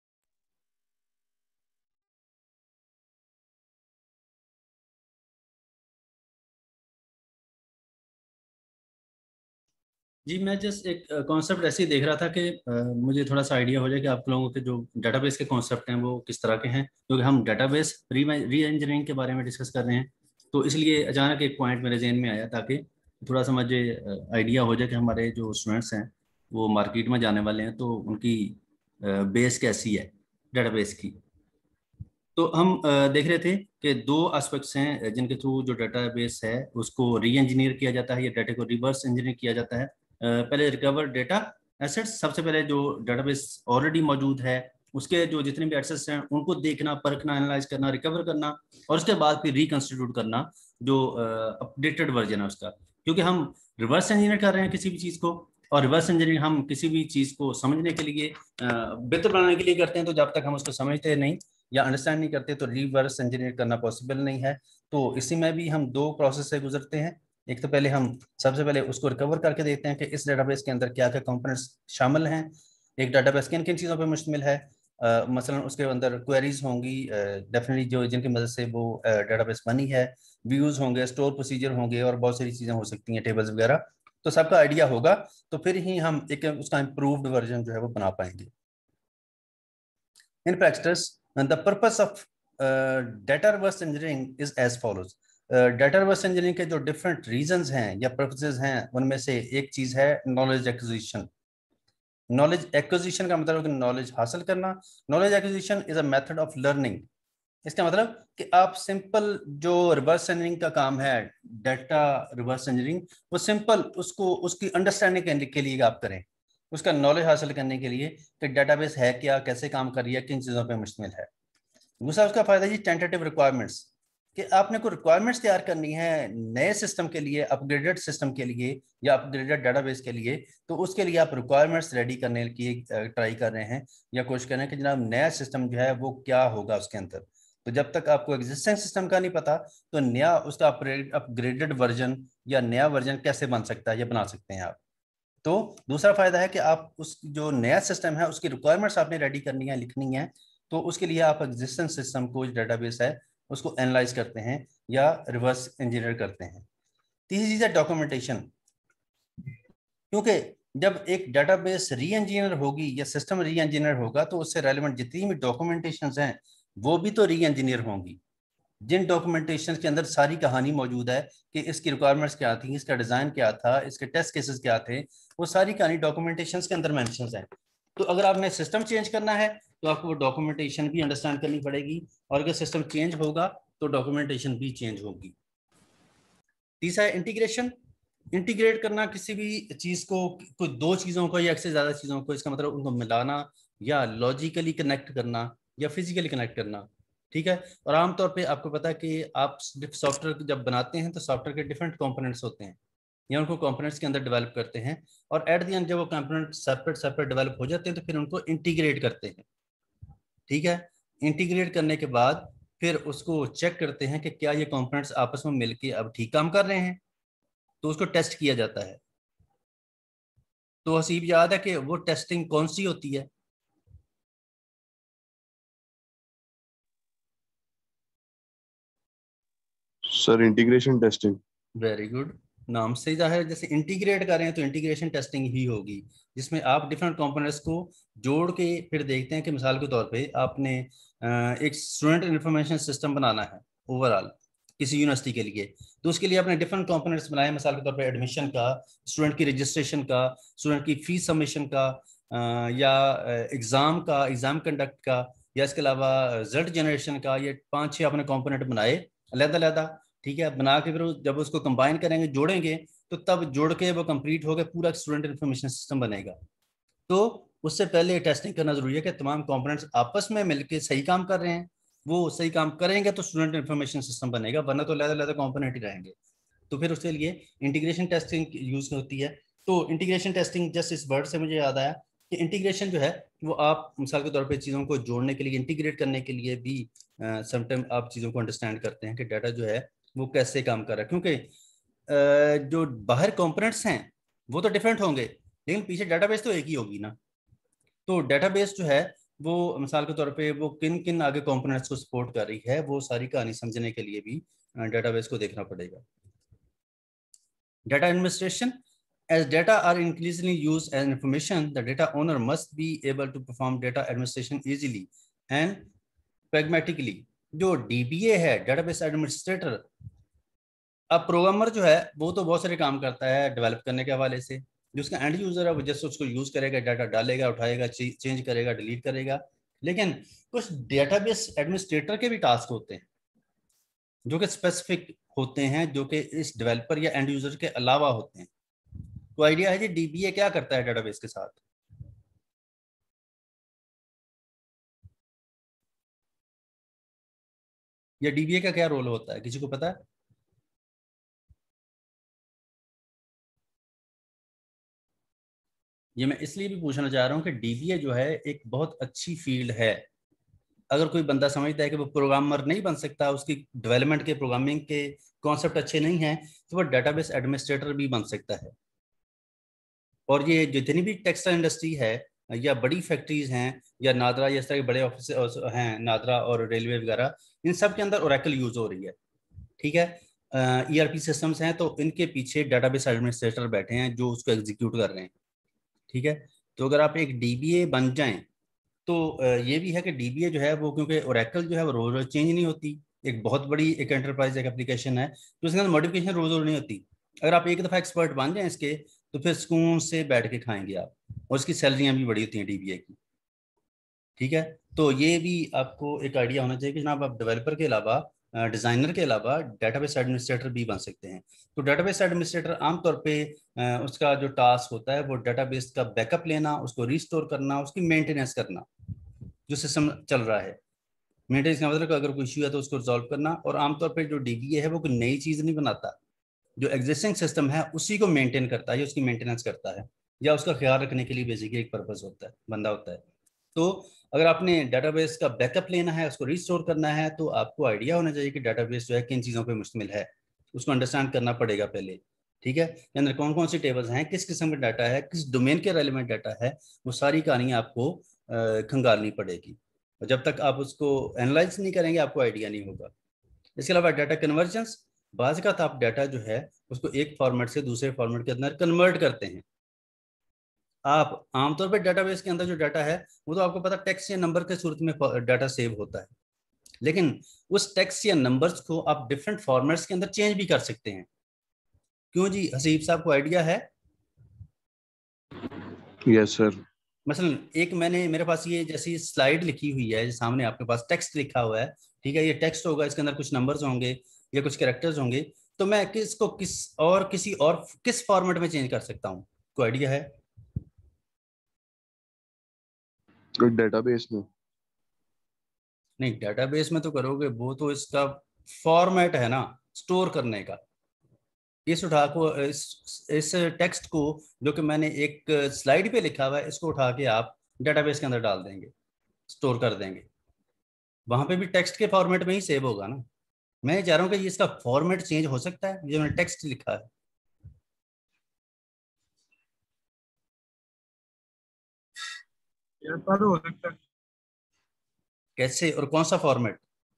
Speaker 1: जी, मैं जस्ट एक कॉन्सेप्ट ऐसे ही देख रहा था कि अ, मुझे थोड़ा सा आइडिया हो जाए कि आप लोगों के जो डेटाबेस के कॉन्सेप्ट हैं वो किस तरह के हैं, क्योंकि हम डेटाबेस री री इंजीनियरिंग के बारे में डिस्कस कर रहे हैं। तो इसलिए अचानक एक पॉइंट मेरे जहन में आया ताकि थोड़ा सा मुझे आइडिया हो जाए कि हमारे जो स्टूडेंट्स हैं वो मार्केट में जाने वाले हैं तो उनकी बेस कैसी है डेटाबेस की। तो हम अ, देख रहे थे कि दो एस्पेक्ट्स हैं जिनके थ्रू जो डेटाबेस है उसको री इंजीनियर किया जाता है या डाटा को रिवर्स इंजीनियर किया जाता है। अ, पहले रिकवर डेटा एसेट्स सबसे पहले जो डेटाबेस ऑलरेडी मौजूद है उसके जो जितने भी एसेट्स हैं उनको देखना, परखना, एनालाइज करना, रिकवर करना और उसके बाद फिर रिकंस्टिट्यूट करना जो अपडेटेड uh, वर्जन है उसका। क्योंकि हम रिवर्स इंजीनियर कर रहे हैं किसी भी चीज़ को, और रिवर्स इंजीनियरिंग हम किसी भी चीज़ को समझने के लिए, बेहतर बनाने के लिए करते हैं। तो जब तक हम उसको समझते नहीं या अंडरस्टैंड नहीं करते तो रिवर्स इंजीनियर करना पॉसिबल नहीं है। तो इसी में भी हम दो प्रोसेस से गुजरते हैं। एक तो पहले हम सबसे पहले उसको रिकवर करके देखते हैं कि इस डेटाबेस के अंदर क्या क्या कंपोनेंट्स शामिल हैं, एक डेटाबेस किन किन चीज़ों पर मुश्तमिल है। uh, मसलन उसके अंदर क्वेरीज होंगी डेफिनेटली जो जिनकी मदद से वो डेटाबेस बनी है, व्यूज होंगे, स्टोर प्रोसीजर होंगे और बहुत सारी चीज़ें हो सकती हैं, टेबल्स वगैरह। तो सबका आइडिया होगा तो फिर ही हम एक उसका इम्प्रूव्ड वर्जन जो है वो बना पाएंगे। In practice the purpose of data reverse engineering is as follows. Data reverse engineering के जो डिफरेंट रीजंस हैं या पर्पसेस हैं उनमें से एक चीज है नॉलेज एक्विजिशन। नॉलेज एक्विजिशन का मतलब है नॉलेज हासिल करना। Knowledge acquisition is a method of learning. इसका मतलब कि आप सिंपल जो रिवर्स इंजीनियरिंग का काम है, डाटा रिवर्स इंजीनियरिंग, वो सिंपल उसको उसकी अंडरस्टैंडिंग करने के लिए आप करें, उसका नॉलेज हासिल करने के लिए कि डेटाबेस है क्या, कैसे काम कर रही है, किन चीज़ों पे मुश्तमिल है। दूसरा उसका फायदा जी टेंटेटिव रिक्वायरमेंट्स, कि आपने कोई रिक्वायरमेंट्स तैयार करनी है नए सिस्टम के लिए, अपग्रेडेड सिस्टम के लिए या अपग्रेडेड डेटाबेस के लिए, तो उसके लिए आप रिक्वायरमेंट्स रेडी करने की ट्राई कर रहे हैं या कोशिश कर रहे हैं कि जनाब नया सिस्टम जो है वो क्या होगा उसके अंदर। तो जब तक आपको एग्जिस्टिंग सिस्टम का नहीं पता तो नया उसका अपग्रेडेड वर्जन या नया वर्जन कैसे बन सकता है या बना सकते हैं आप। तो दूसरा फायदा है कि आप उस जो नया सिस्टम है उसकी रिक्वायरमेंट्स आपने रेडी करनी है, लिखनी है, तो उसके लिए आप एग्जिस्टिंग सिस्टम को जो डेटाबेस है उसको एनालाइज करते हैं या रिवर्स इंजीनियर करते हैं। तीसरी चीज है डॉक्यूमेंटेशन, क्योंकि जब एक डेटाबेस री इंजीनियर होगी या सिस्टम री इंजीनियर होगा तो उससे रेलिवेंट जितनी भी डॉक्यूमेंटेशन हैं वो भी तो री इंजीनियर होंगी। जिन डॉक्यूमेंटेशन के अंदर सारी कहानी मौजूद है कि इसकी रिक्वायरमेंट्स क्या थी, इसका डिजाइन क्या था, इसके टेस्ट केसेस क्या थे, वो सारी कहानी डॉक्यूमेंटेशन के अंदर मेंशंस हैं। तो अगर आपने सिस्टम चेंज करना है तो आपको वो डॉक्यूमेंटेशन भी अंडरस्टैंड करनी पड़ेगी, और अगर सिस्टम चेंज होगा तो डॉक्यूमेंटेशन भी चेंज होगी। तीसरा है इंटीग्रेशन। इंटीग्रेट करना किसी भी चीज को, कोई दो चीजों को या एक से ज्यादा चीजों को, इसका मतलब उनको मिलाना या लॉजिकली कनेक्ट करना या फिजिकली कनेक्ट करना, ठीक है। और आमतौर पे आपको पता है कि आप सॉफ्टवेयर जब बनाते हैं तो सॉफ्टवेयर के डिफरेंट कंपोनेंट्स होते हैं या उनको कंपोनेंट्स के अंदर डेवलप करते हैं, और एट द एंड जब वो कंपोनेंट सेपरेट सेपरेट डेवलप हो जाते हैं तो फिर उनको इंटीग्रेट करते हैं, ठीक है। इंटीग्रेट करने के बाद फिर उसको चेक करते हैं कि क्या ये कंपोनेंट्स आपस में मिलके अब ठीक काम कर रहे हैं, तो उसको टेस्ट किया जाता है। तो हसीब याद है कि वो टेस्टिंग कौन सी होती है?
Speaker 3: Sir integration testing.
Speaker 1: Very good, नाम से जाहिर, जैसे इंटीग्रेट कर रहे हैं तो इंटीग्रेशन टेस्टिंग ही होगी, जिसमें आप डिफरेंट कंपोनेंट्स को जोड़ के फिर देखते हैं कि मिसाल के तौर पे आपने एक स्टूडेंट इंफॉर्मेशन सिस्टम बनाना है ओवरऑल किसी यूनिवर्सिटी के लिए, तो उसके लिए आपने डिफरेंट कंपोनेंट्स बनाए, मिसाल के तौर पे एडमिशन का, स्टूडेंट की रजिस्ट्रेशन का, स्टूडेंट की फीस सबमिशन का, या एग्ज़ाम का, एग्ज़ाम कंडक्ट का, या इसके अलावा रिजल्ट जनरेशन का। ये पाँच छः आपने कंपोनेंट बनाए अलग-अलग, ठीक है। बना के फिर जब उसको कंबाइन करेंगे, जोड़ेंगे, तो तब जोड़ के वो कंप्लीट हो गए, पूरा स्टूडेंट इंफॉर्मेशन सिस्टम बनेगा। तो उससे पहले टेस्टिंग करना जरूरी है कि तमाम कंपोनेंट्स आपस में मिलके सही काम कर रहे हैं। वो सही काम करेंगे तो स्टूडेंट इंफॉर्मेशन सिस्टम बनेगा, वरना तो अलग-अलग कंपोनेंट ही रहेंगे। तो फिर उसके लिए इंटीग्रेशन टेस्टिंग यूज होती है। तो इंटीग्रेशन टेस्टिंग, जस्ट इस वर्ड से मुझे याद आया कि इंटीग्रेशन जो है वो आप मिसाल के तौर पे चीज़ों को जोड़ने के लिए, इंटीग्रेट करने के लिए भी समटाइम आप चीज़ों को अंडरस्टैंड करते हैं कि डाटा जो है वो कैसे काम कर रहा है, क्योंकि जो बाहर कंपोनेंट्स हैं वो तो डिफरेंट होंगे लेकिन पीछे डाटाबेस तो एक ही होगी ना। तो डाटाबेस जो है वो मिसाल के तौर पे वो किन किन आगे कंपोनेंट्स को सपोर्ट कर रही है, वो सारी कहानी समझने के लिए भी डाटाबेस को देखना पड़ेगा। Data administration, as data are increasingly used as information, the data owner must be able to perform data administration easily and pragmatically। जो डी बी ए है, डेटाबेस एडमिनिस्ट्रेटर, अब प्रोग्रामर जो है वो तो बहुत सारे काम करता है डेवलप करने के हवाले से, जो उसका एंड यूजर है वो जैसे उसको यूज करेगा, डाटा डालेगा, उठाएगा, चेंज करेगा, डिलीट करेगा। लेकिन कुछ डेटाबेस एडमिनिस्ट्रेटर के भी टास्क होते हैं जो कि स्पेसिफिक होते हैं, जो कि इस डेवलपर या एंड यूजर के अलावा होते हैं। तो आइडिया है जी डीबीए क्या करता है डेटाबेस के साथ, या डीबीए का क्या रोल होता है, किसी को पता है? ये मैं इसलिए भी पूछना चाह रहा हूँ कि डीबीए जो है एक बहुत अच्छी फील्ड है। अगर कोई बंदा समझता है कि वो प्रोग्रामर नहीं बन सकता, उसकी डेवलपमेंट के प्रोग्रामिंग के कॉन्सेप्ट अच्छे नहीं हैं, तो वो डेटाबेस एडमिनिस्ट्रेटर भी बन सकता है। और ये जितनी भी टेक्सटाइल इंडस्ट्री है या बड़ी फैक्ट्रीज हैं या नादरा, या इस तरह के बड़े ऑफिस हैं, नादरा और रेलवे वगैरह, इन सब के अंदर ओरेकल यूज हो रही है। ठीक है, ईआरपी सिस्टम्स हैं तो इनके पीछे डेटाबेस एडमिनिस्ट्रेटर बैठे हैं जो उसको एग्जीक्यूट कर रहे हैं। ठीक है, तो अगर आप एक डीबीए बन जाएं तो ये भी है कि डीबीए जो है वो, क्योंकि ओरेकल जो है वो रोज रोज चेंज नहीं होती, एक बहुत बड़ी एक एंटरप्राइज एक एप्लीकेशन है, तो उसके अंदर मॉडिफिकेशन रोज रोज नहीं होती। अगर आप एक दफ़ा एक्सपर्ट बन जाएं इसके, तो फिर सुकून से बैठ के खाएंगे आप, और इसकी सैलरियाँ भी बड़ी होती हैं डीबीए की। ठीक है, तो ये भी आपको एक आइडिया होना चाहिए कि जनाब आप डेवलपर के अलावा, डिज़ाइनर के अलावा डेटाबेस एडमिनिस्ट्रेटर भी बन सकते हैं। तो डेटाबेस एडमिनिस्ट्रेटर आमतौर पे उसका जो टास्क होता है वो डेटाबेस का बैकअप लेना, उसको रिस्टोर करना, उसकी मेंटेनेंस करना, जो सिस्टम चल रहा है। मेंटेनेंस का मतलब अगर कोई इशू है तो उसको रिजॉल्व करना। और आमतौर पर जो डीबीए है वो कोई नई चीज़ नहीं बनाता, जो एग्जिस्टिंग सिस्टम है उसी को मेंटेन करता है या उसकी मेंटेनेंस करता है, या उसका ख्याल रखने के लिए बेसिकली एक पर्पस होता है, बंदा होता है। तो अगर आपने डाटाबेस का बैकअप लेना है, उसको रिस्टोर करना है, तो आपको आइडिया होना चाहिए कि डाटाबेस जो है किन चीज़ों पे मुश्तमिल है, उसको अंडरस्टैंड करना पड़ेगा पहले। ठीक है, के अंदर कौन कौन सी टेबल्स हैं, किस किस्म का डाटा है, किस डोमेन के रेलिवेंट डाटा है, वो सारी कहानी आपको खंगालनी पड़ेगी। और जब तक आप उसको एनालाइज नहीं करेंगे आपको आइडिया नहीं होगा। इसके अलावा डाटा कन्वर्जेंस, बाज़ का आप डाटा जो है उसको एक फॉर्मेट से दूसरे फॉर्मेट के अंदर कन्वर्ट करते हैं। आप आमतौर पर डाटाबेस के अंदर जो डाटा है वो तो आपको पता टेक्स्ट या नंबर के सूरत में डाटा सेव होता है, लेकिन उस टेक्स्ट या नंबर्स को आप डिफरेंट फॉर्मेट्स के अंदर चेंज भी कर सकते हैं। क्यों जी हसीब साहब, को आइडिया है?
Speaker 3: Yes sir.
Speaker 1: मसलन एक मैंने मेरे पास ये जैसी स्लाइड लिखी हुई है, सामने आपके पास टेक्स्ट लिखा हुआ है। ठीक है, ये टेक्स्ट होगा, इसके अंदर कुछ नंबर्स होंगे या कुछ कैरेक्टर्स होंगे, तो मैं किसको किस और किसी और किस फॉर्मेट में चेंज कर सकता हूँ? कोई आइडिया है?
Speaker 3: डेटाबेस में
Speaker 1: नहीं, डेटाबेस में तो करोगे, वो तो इसका फॉर्मेट है ना स्टोर करने का। इस उठा को इस इस टेक्स्ट को जो कि मैंने एक स्लाइड पे लिखा हुआ है, इसको उठा के आप डेटाबेस के अंदर डाल देंगे, स्टोर कर देंगे, वहां पे भी टेक्स्ट के फॉर्मेट में ही सेव होगा ना। मैं ये चाह रहा हूँ कि इसका फॉर्मेट चेंज हो सकता है, जो मैंने टेक्स्ट लिखा है।
Speaker 4: ये पर हो सकता है
Speaker 1: कैसे और कौन सा फॉर्मेट?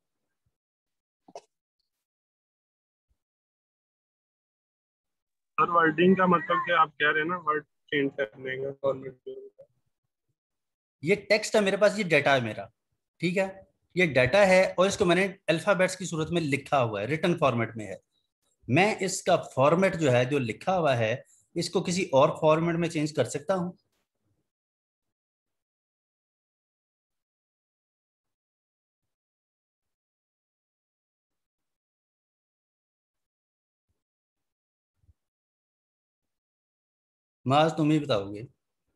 Speaker 4: सर। वर्डिंग का मतलब कि आप कह रहे हैं ना, वर्ड चेंज करने का फॉर्मेट।
Speaker 1: ये टेक्स्ट है मेरे पास, ये डाटा है मेरा। ठीक है, ये डाटा है और इसको मैंने अल्फाबेट्स की सूरत में लिखा हुआ है, रिटन फॉर्मेट में है। मैं इसका फॉर्मेट जो है, जो लिखा हुआ है, इसको किसी और फॉर्मेट में चेंज कर सकता हूं? माज तुम ही बताओगे।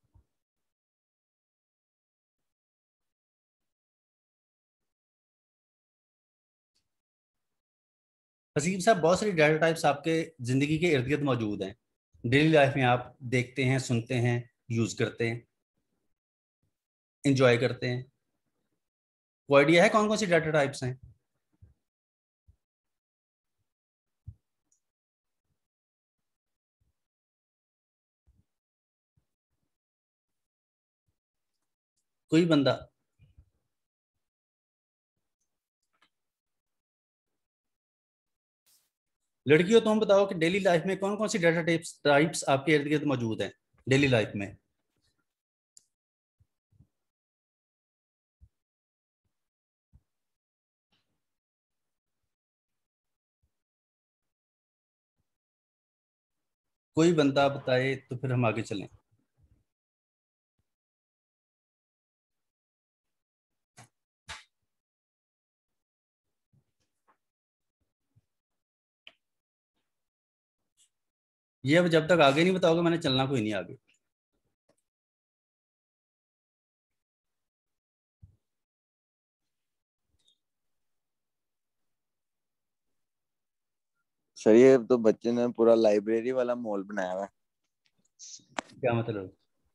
Speaker 1: हसीब साहब, बहुत सारी डाटा टाइप्स आपके जिंदगी के इर्द गिर्द मौजूद हैं, डेली लाइफ में आप देखते हैं, सुनते हैं, यूज करते हैं, इंजॉय करते हैं। वो आइडिया है कौन कौन सी डाटा टाइप्स हैं? कोई बंदा? लड़कियों, तुम बताओ कि डेली लाइफ में कौन कौन सी डाटा टाइप्स टाइप्स आपके इर्द गिर्द मौजूद हैं डेली लाइफ में? कोई बंदा बताए तो फिर हम आगे चलें। ये अब जब तक आगे नहीं बताओगे मैंने चलना कोई नहीं आगे।
Speaker 2: सर ये तो बच्चे ने पूरा लाइब्रेरी वाला मॉल बनाया हुआ है।
Speaker 1: क्या मतलब?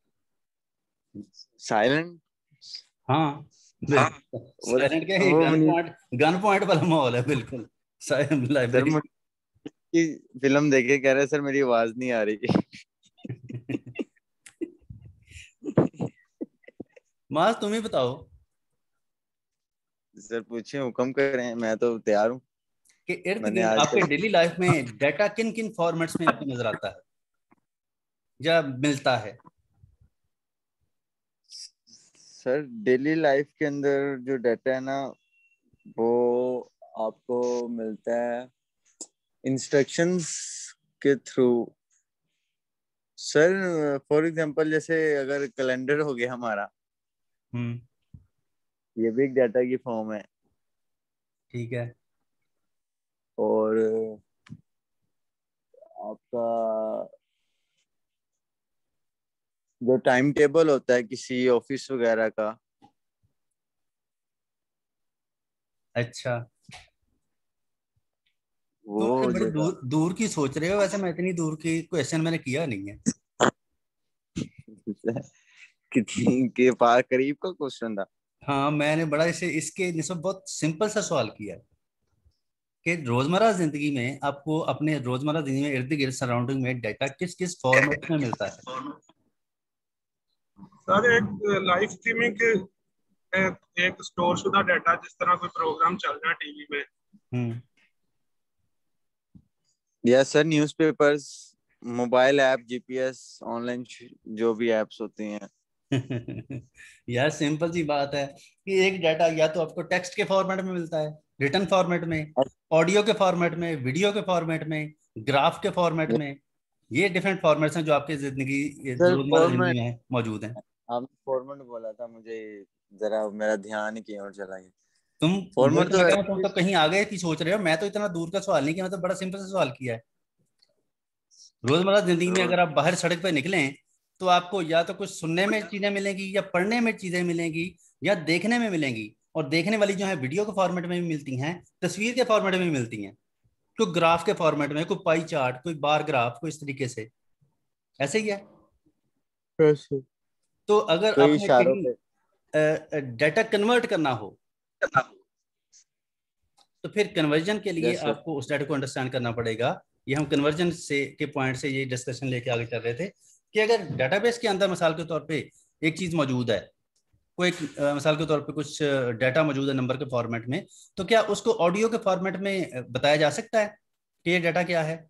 Speaker 2: साइलेंट।
Speaker 1: हाँ
Speaker 2: हाँ
Speaker 1: साइलेंट क्या है,
Speaker 2: वो
Speaker 1: गन
Speaker 2: बनी।
Speaker 1: पॉइंट, गन पॉइंट वाला माहौल है बिल्कुल
Speaker 2: सर
Speaker 1: लाइब्रेरी।
Speaker 2: मुझे फिल्म देखे कह रहे सर मेरी आवाज नहीं आ रही।
Speaker 1: मास तुम ही बताओ
Speaker 2: सर पूछे, हुक्म करें, मैं तो तैयार हूँ।
Speaker 1: कि इर्द
Speaker 2: मैंने
Speaker 1: गिर्द
Speaker 2: आज
Speaker 1: आपके डेली लाइफ में डाटा किन किन फॉर्मेट्स में आपको नजर आता है या मिलता है?
Speaker 2: सर डेली लाइफ के अंदर जो डाटा है ना, वो आपको मिलता है इंस्ट्रक्शंस के थ्रू। सर फॉर एग्जांपल जैसे अगर कैलेंडर हो गया हमारा,
Speaker 1: हम्म
Speaker 2: ये भी एक डाटा की फॉर्म है।
Speaker 1: ठीक है।
Speaker 2: और आपका जो टाइम टेबल होता है किसी ऑफिस वगैरह का,
Speaker 1: अच्छा
Speaker 2: वो
Speaker 1: तुम
Speaker 2: हो
Speaker 1: बड़े
Speaker 2: जाएगा।
Speaker 1: दूर दूर की सोच रहे हो, वैसे मैं इतनी दूर की क्वेश्चन मैंने किया नहीं है।
Speaker 2: कितनी के पास करीब का क्वेश्चन था।
Speaker 1: हाँ मैंने बड़ा इसे इसके निस्बत बहुत सिंपल सा सवाल किया है कि रोजमर्रा जिंदगी में आपको अपने रोजमर्रा जिंदगी में इर्द गिर्द सराउंडिंग में डाटा किस किस फॉर्मेट में मिलता है?
Speaker 4: सर एक लाइव स्ट्रीमिंग के एक, एक स्टोर शुदा डाटा, जिस तरह कोई प्रोग्राम चल रहा है टीवी में।
Speaker 1: Hmm
Speaker 2: yes sir, newspapers, mobile app, GPS, online जो भी एप्स होती हैं।
Speaker 1: यार सिंपल सी बात है कि एक डाटा या तो आपको टेक्स्ट के फॉर्मेट में मिलता है, रिटन फॉर्मेट में, ऑडियो के फॉर्मेट में, वीडियो के फॉर्मेट में, ग्राफ के फॉर्मेट में। ये डिफरेंट फॉर्मेट्स हैं जो आपकी जिंदगी
Speaker 2: सर
Speaker 1: रोजमर्रा जिंदगी
Speaker 2: फॉर्मेट,
Speaker 1: में मौजूद हैं।
Speaker 2: आपने फॉर्मेट बोला था, मुझे जरा मेरा ध्यान ही कहीं और चला गया।
Speaker 1: तुम वही
Speaker 2: फॉर्मेट
Speaker 1: तो
Speaker 2: तो
Speaker 1: मैं कह रहा हूं, तुम
Speaker 2: है।
Speaker 1: तो कहीं आगे की सोच रहे हो। मैं तो इतना दूर का सवाल नहीं किया, मैं तो बड़ा सिंपल सा सवाल किया है। रोजमर्रा जिंदगी में अगर आप बाहर सड़क पे निकलें तो आपको या तो कुछ सुनने में चीजें मिलेंगी, या पढ़ने में चीजें मिलेंगी, या देखने में मिलेंगी। और देखने वाली जो है वीडियो के फॉर्मेट में भी मिलती हैं, तस्वीर के फॉर्मेट में भी मिलती हैं, कोई ग्राफ के फॉर्मेट में, कोई पाई चार्ट, कोई बार ग्राफ, कोई इस तरीके से। ऐसे ही है।
Speaker 2: कैसे?
Speaker 1: तो अगर
Speaker 2: कोई
Speaker 1: आपने
Speaker 2: इशारों पे।
Speaker 1: कहीं डाटा कन्वर्ट करना हो तो फिर कन्वर्जन के लिए
Speaker 2: यस सर।
Speaker 1: आपको उस डाटा को अंडरस्टैंड करना पड़ेगा। ये हम कन्वर्जन से के पॉइंट से ये डिस्कशन लेके आगे चल रहे थे कि अगर डाटाबेस के अंदर मिसाल के तौर पे एक चीज मौजूद है, कोई एक अ, मिसाल के तौर पे कुछ डाटा मौजूद है नंबर के फॉर्मेट में, तो क्या उसको ऑडियो के फॉर्मेट में अ, बताया जा सकता है कि ये डाटा क्या है?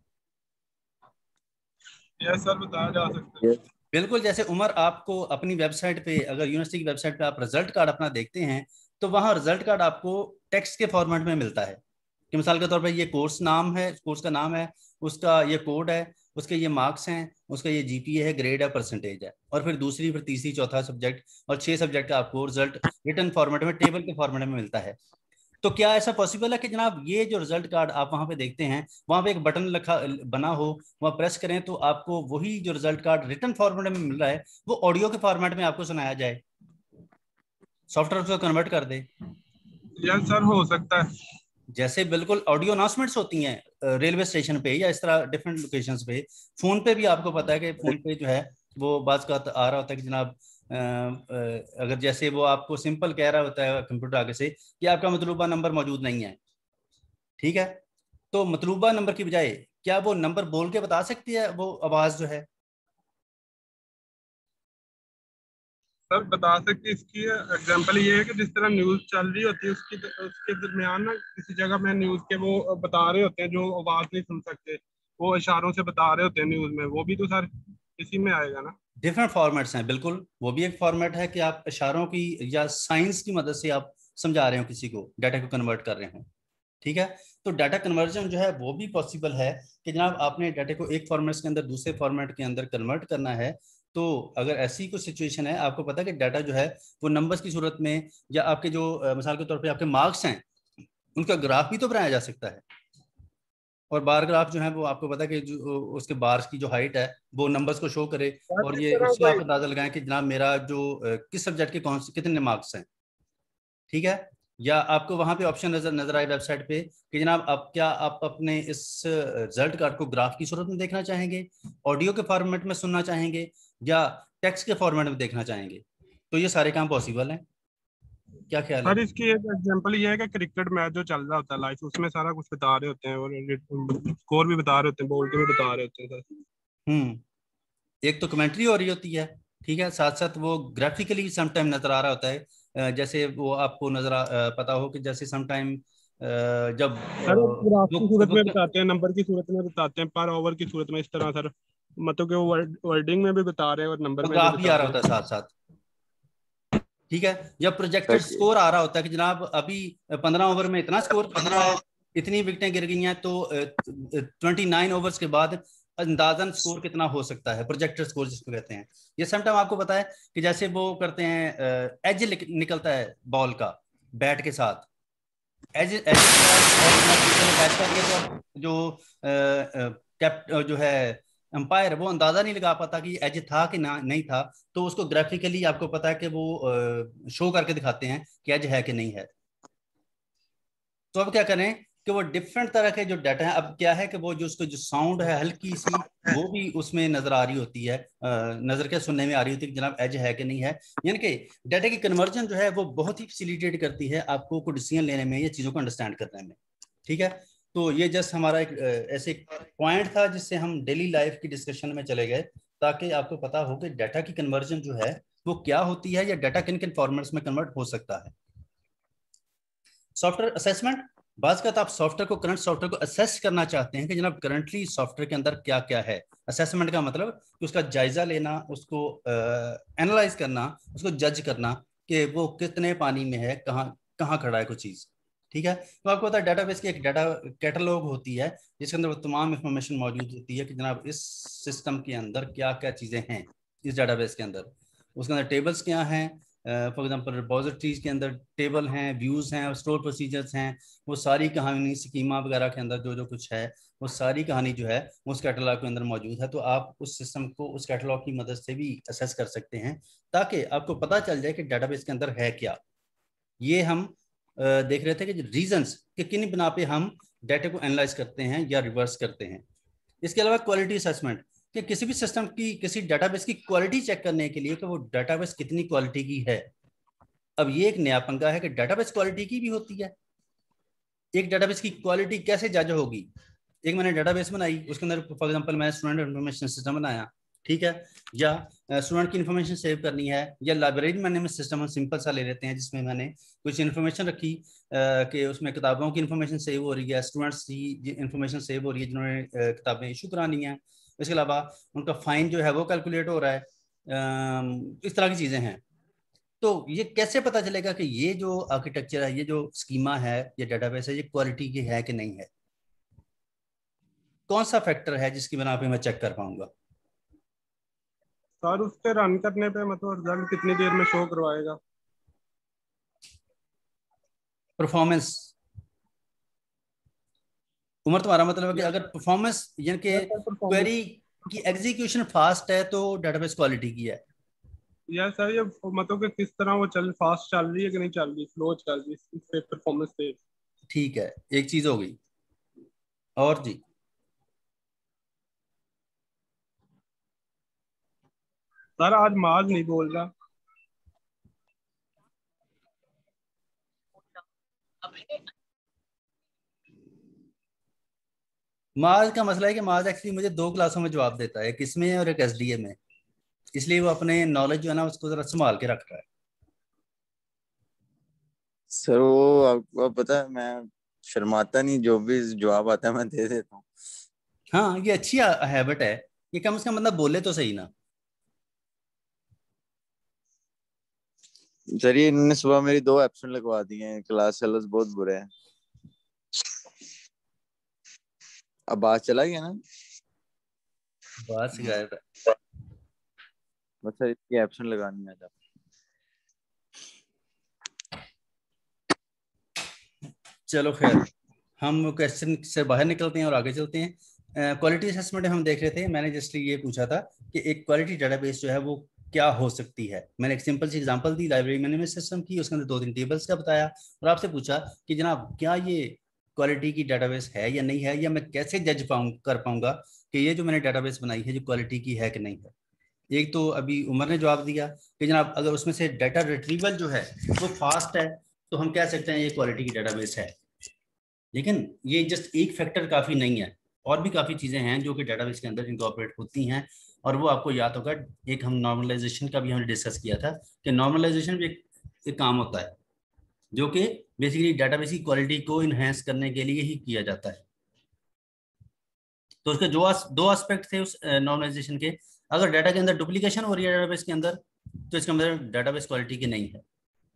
Speaker 4: यस सर, बताया जा सकता है।
Speaker 2: यस
Speaker 1: बिल्कुल। जैसे उमर, आपको अपनी वेबसाइट पे, अगर यूनिवर्सिटी की वेबसाइट पे आप रिजल्ट कार्ड अपना देखते हैं, तो वहां रिजल्ट कार्ड आपको टेक्स्ट के फॉर्मेट में मिलता है कि मिसाल के तौर पर ये कोर्स नाम है, कोर्स का नाम है, उसका ये कोड है, उसके ये मार्क्स हैं, उसका ये जीपीए है, ग्रेड है, परसेंटेज है, और फिर दूसरी, फिर तीसरी, चौथा सब्जेक्ट और छह सब्जेक्ट का आपको रिजल्ट रिटन फॉर्मेट में, टेबल के फॉर्मेट में मिलता है। तो क्या ऐसा पॉसिबल है कि जनाब ये जो रिजल्ट कार्ड आप वहां पे देखते हैं, वहां पे एक बटन लिखा बना हो, वहां प्रेस करें तो आपको वही जो रिजल्ट कार्ड रिटन फॉर्मेट में मिल रहा है वो ऑडियो के फॉर्मेट में आपको सुनाया जाए, सॉफ्टवेयर उसको कन्वर्ट कर दे?
Speaker 4: यस सर, हो सकता है।
Speaker 1: जैसे बिल्कुल ऑडियो अनाउंसमेंट्स होती हैं रेलवे स्टेशन पे या इस तरह डिफरेंट लोकेशंस पे, फोन पे भी आपको पता है कि फोन पे जो है वो बात का आ रहा होता है कि जनाब अ, अ, अगर जैसे वो आपको सिंपल कह रहा होता है कंप्यूटर आगे से कि आपका मतलूबा नंबर मौजूद नहीं है, ठीक है, तो मतलूबा नंबर की बजाय क्या वो नंबर बोल के बता सकती है वो आवाज जो है?
Speaker 4: सर बता सकती, इसकी एग्जांपल ये है कि जिस तरह न्यूज चल रही होती है उसकी उसके दरमियान ना किसी जगह में न्यूज के वो बता रहे होते हैं जो आवाज नहीं सुन सकते, वो इशारों से बता रहे होते हैं न्यूज में, वो भी तो सर इसी में आएगा ना।
Speaker 1: डिफरेंट फॉर्मेट्स हैं बिल्कुल। वो भी एक फॉर्मेट है कि आप इशारों की या साइंस की मदद से आप समझा रहे हो किसी को, डाटा को कन्वर्ट कर रहे हो, ठीक है। तो डाटा कन्वर्जन जो है वो भी पॉसिबल है कि जनाब आपने डाटा को एक फॉर्मेट के अंदर दूसरे फॉर्मेट के अंदर कन्वर्ट करना है। तो अगर ऐसी कोई सिचुएशन है, आपको पता है कि डाटा जो है वो नंबर्स की सूरत में, या आपके जो अ, मिसाल के तौर पे आपके मार्क्स हैं उनका ग्राफ भी तो बनाया जा सकता है। और बार ग्राफ जो है वो आपको पता है कि जो उसके बार्स की जो हाइट है वो नंबर्स को शो करे,
Speaker 4: सर
Speaker 1: और
Speaker 4: जिस
Speaker 1: ये
Speaker 4: तरह
Speaker 1: उससे आप
Speaker 4: कोई
Speaker 1: अंदाजा लगाएं कि जनाब मेरा जो अ, किस सब्जेक्ट के कौन से कितने मार्क्स हैं, ठीक है। या आपको वहां पे ऑप्शन नजर नजर आए वेबसाइट पे कि जनाब आप क्या आप अपने इस रिजल्ट कार्ड को ग्राफ की सूरत में देखना चाहेंगे, ऑडियो के फॉर्मेट में सुनना चाहेंगे, या टेक्स्ट के फॉर्मेट में देखना चाहेंगे, तो ये सारे काम पॉसिबल हैं। क्या ख्याल है?
Speaker 4: सर इसकी एक एग्जांपल ये है कि क्रिकेट मैच जो चल रहा होता है लाइव, उसमें सारा कुछ बता रहे होते हैं और स्कोर भी बता रहे होते हैं, बॉल के भी बता रहे होते हैं सर।
Speaker 1: हम्म एक तो कमेंट्री हो रही होती है, ठीक है, साथ साथ वो ग्राफिकली समटाइम नजर आ रहा होता है। अ, जैसे वो आपको नजर आ, अ, पता हो कि जैसे समटाइम जब अ,
Speaker 4: सर ग्राफ
Speaker 1: वो,
Speaker 4: की सूरत
Speaker 1: वो
Speaker 4: में बताते हैं, नंबर की सूरत में बताते हैं, पर ओवर की सूरत में, इस तरह सर, मतलब कि वो वर्ड वर्डिंग में भी बता रहे हैं और नंबर में भी
Speaker 1: ग्राफ भी
Speaker 4: बता
Speaker 1: आ
Speaker 4: रहे
Speaker 1: रहा
Speaker 4: हैं।
Speaker 1: होता है साथ साथ, ठीक है। जब प्रोजेक्टेड
Speaker 2: सर
Speaker 1: स्कोर आ रहा होता है कि जनाब अभी पंद्रह ओवर में इतना स्कोर पंद्रह है, इतनी विकेटें गिर गई हैं, तो ट्वेंटी नाइन ओवर्स के बाद अंदाजन स्कोर कितना हो सकता है, प्रोजेक्टेड स्कोर जिसको कहते हैं। ये समटाइम आपको पता है कि जैसे वो करते हैं, एज निकलता है बॉल का बैट के साथ, एज एज कर दिया, तो जो कैप जो है अंपायर वो अंदाजा नहीं लगा पाता कि एज था कि ना नहीं था, तो उसको ग्राफिकली आपको पता है कि वो शो करके दिखाते हैं कि एज है कि नहीं है। तो अब क्या करें कि वो डिफरेंट तरह के जो डाटा है, अब क्या है कि वो जो उसको जो साउंड है हल्की सी वो भी उसमें नजर आ रही होती है, नजर के सुनने में आ रही होती है कि जनाब एज है कि नहीं है। यानी कि डाटा की कन्वर्जन जो है वो बहुत ही फैसिलिटेट करती है आपको को डिसीजन लेने में, ये चीजों को अंडरस्टैंड करने में, ठीक है। तो ये जस्ट हमारा एक ऐसे पॉइंट था जिससे हम डेली लाइफ की डिस्कशन में चले गए, ताकि आपको पता हो कि डाटा की कन्वर्जन जो है वो क्या होती है, या डाटा किन किन फॉर्मेट्स में कन्वर्ट हो सकता है। सॉफ्टवेयर असेसमेंट, बात करता आप सॉफ्टवेयर को, करंट सॉफ्टवेयर को असेस करना चाहते हैं कि जनाब करंटली सॉफ्टवेयर के अंदर क्या क्या है। असेसमेंट का मतलब कि उसका जायजा लेना, उसको एनालाइज uh, करना, उसको जज करना कि वो कितने पानी में है, कहाँ कहाँ खड़ा है कोई चीज, ठीक है। तो आपको पता है डाटाबेस की एक डाटा कैटलॉग होती है जिसके अंदर वो तमाम इंफॉर्मेशन मौजूद होती है कि जनाब इस सिस्टम के अंदर क्या क्या चीजें हैं, इस डाटाबेस के अंदर। उसके अंदर टेबल्स क्या हैं, फॉर एग्जांपल रिपोजिटरीज के अंदर टेबल हैं, व्यूज हैं, स्टोर प्रोसीजर्स हैं, वो सारी कहानी स्कीमा वगैरह के अंदर जो जो कुछ है वो सारी कहानी जो है उस कैटलॉग के अंदर मौजूद है। तो आप उस सिस्टम को उस कैटलॉग की मदद से भी असेस कर सकते हैं, ताकि आपको पता चल जाए कि डाटाबेस के अंदर है क्या। ये हम देख रहे थे कि रीजंस कि किन बिना पे हम डाटा को एनालाइज करते हैं या रिवर्स करते हैं। इसके अलावा क्वालिटी असेसमेंट, कि किसी भी सिस्टम की, किसी डाटाबेस की क्वालिटी चेक करने के लिए कि वो डाटाबेस कितनी क्वालिटी की है। अब ये एक नया पंगा है कि डाटाबेस क्वालिटी की भी होती है। एक डाटाबेस की क्वालिटी कैसे जज होगी? एक मैंने डाटाबेस बनाई, उसके अंदर फॉर एग्जांपल मैं स्टूडेंट इन्फॉर्मेशन सिस्टम बनाया, ठीक है, या स्टूडेंट की इन्फॉर्मेशन सेव करनी है, या लाइब्रेरी मैनेजमेंट सिस्टम हम सिंपल सा ले लेते हैं जिसमें मैंने कुछ इन्फॉर्मेशन रखी कि उसमें किताबों की इन्फॉर्मेशन सेव हो रही है, स्टूडेंट्स की इन्फॉर्मेशन सेव हो रही है जिन्होंने किताबें इशू करानी है, इसके अलावा उनका फाइन जो है वो कैलकुलेट हो रहा है, इस तरह की चीज़ें हैं। तो ये कैसे पता चलेगा कि ये जो आर्किटेक्चर है, ये जो स्कीमा है, ये डाटाबेस है, ये क्वालिटी की है कि नहीं है? कौन सा फैक्टर है जिसकी बना पे मैं चेक कर पाऊंगा?
Speaker 4: सर उसके रन करने पे मतलब रिजल्ट कितनी देर में शो करवाएगा?
Speaker 1: परफॉर्मेंस। उमर, तुम्हारा मतलब है कि अगर परफॉर्मेंस यानी कि क्वेरी की एग्जीक्यूशन फास्ट है तो डाटाबेस क्वालिटी की है?
Speaker 4: या सर ये मतलब कि किस तरह वो चल, फास्ट चल रही है कि नहीं चल रही, स्लो चल रही है, इस पे परफॉर्मेंस पे।
Speaker 1: ठीक है, एक चीज हो गई और जी।
Speaker 4: सर आज माज नहीं बोल रहा।
Speaker 1: माज का मसला है कि माज एक्चुअली मुझे दो क्लासों में जवाब देता है, किसमें और एक एसडीए में, इसलिए वो अपने नॉलेज जो है ना उसको जरा संभाल के रख रहा है।
Speaker 2: सर वो आपको पता है मैं शर्माता नहीं, जो भी जवाब आता है मैं दे देता हूँ।
Speaker 1: हाँ, ये अच्छी हैबिट है, ये कम से कम मतलब बोले तो सही ना।
Speaker 2: सर ये इन्होंने सुबह मेरी दो एब्सेंट लगवा दिए हैं, क्लास हेलर्स बहुत बुरे हैं। अब बात चला गया ना?
Speaker 1: बात से गायब है।
Speaker 2: बस सर इसकी एब्सेंट लगानी है आज।
Speaker 1: चलो खैर, हम क्वेश्चन से बाहर निकलते हैं और आगे चलते हैं। क्वालिटी असेसमेंट हम देख रहे थे, मैंने जस्ट ये पूछा था कि एक क्वालिटी डेटाबेस जो है वो क्या हो सकती है। मैंने एक सिंपल सी एग्जांपल दी लाइब्रेरी मैनेजमेंट सिस्टम की, उसके अंदर दो तीन टेबल्स का बताया और आपसे पूछा कि जनाब क्या ये क्वालिटी की डेटाबेस है या नहीं है, या मैं कैसे जज पाऊँ कर पाऊंगा कि ये जो मैंने डेटाबेस बनाई है जो क्वालिटी की है कि नहीं है। एक तो अभी उमर ने जवाब दिया कि जनाब अगर उसमें से डाटा रिट्रीवल जो है वो फास्ट है तो हम कह सकते हैं ये क्वालिटी की डेटाबेस है। लेकिन ये जस्ट एक फैक्टर काफ़ी नहीं है, और भी काफ़ी चीज़ें हैं जो कि डेटाबेस के अंदर इनकॉर्पोरेट होती हैं। और वो आपको याद होगा, एक हम नॉर्मलाइजेशन का भी हमने डिस्कस किया था कि नॉर्मलाइजेशन भी एक, एक काम होता है जो कि बेसिकली डेटाबेस की क्वालिटी को इन्हेंस करने के लिए ही किया जाता है। तो उसके जो आस, दो एस्पेक्ट थे उस नॉर्मलाइजेशन के। अगर डाटा के अंदर डुप्लीकेशन हो रही है डेटाबेस के अंदर तो इसका मतलब डेटाबेस क्वालिटी की नहीं है।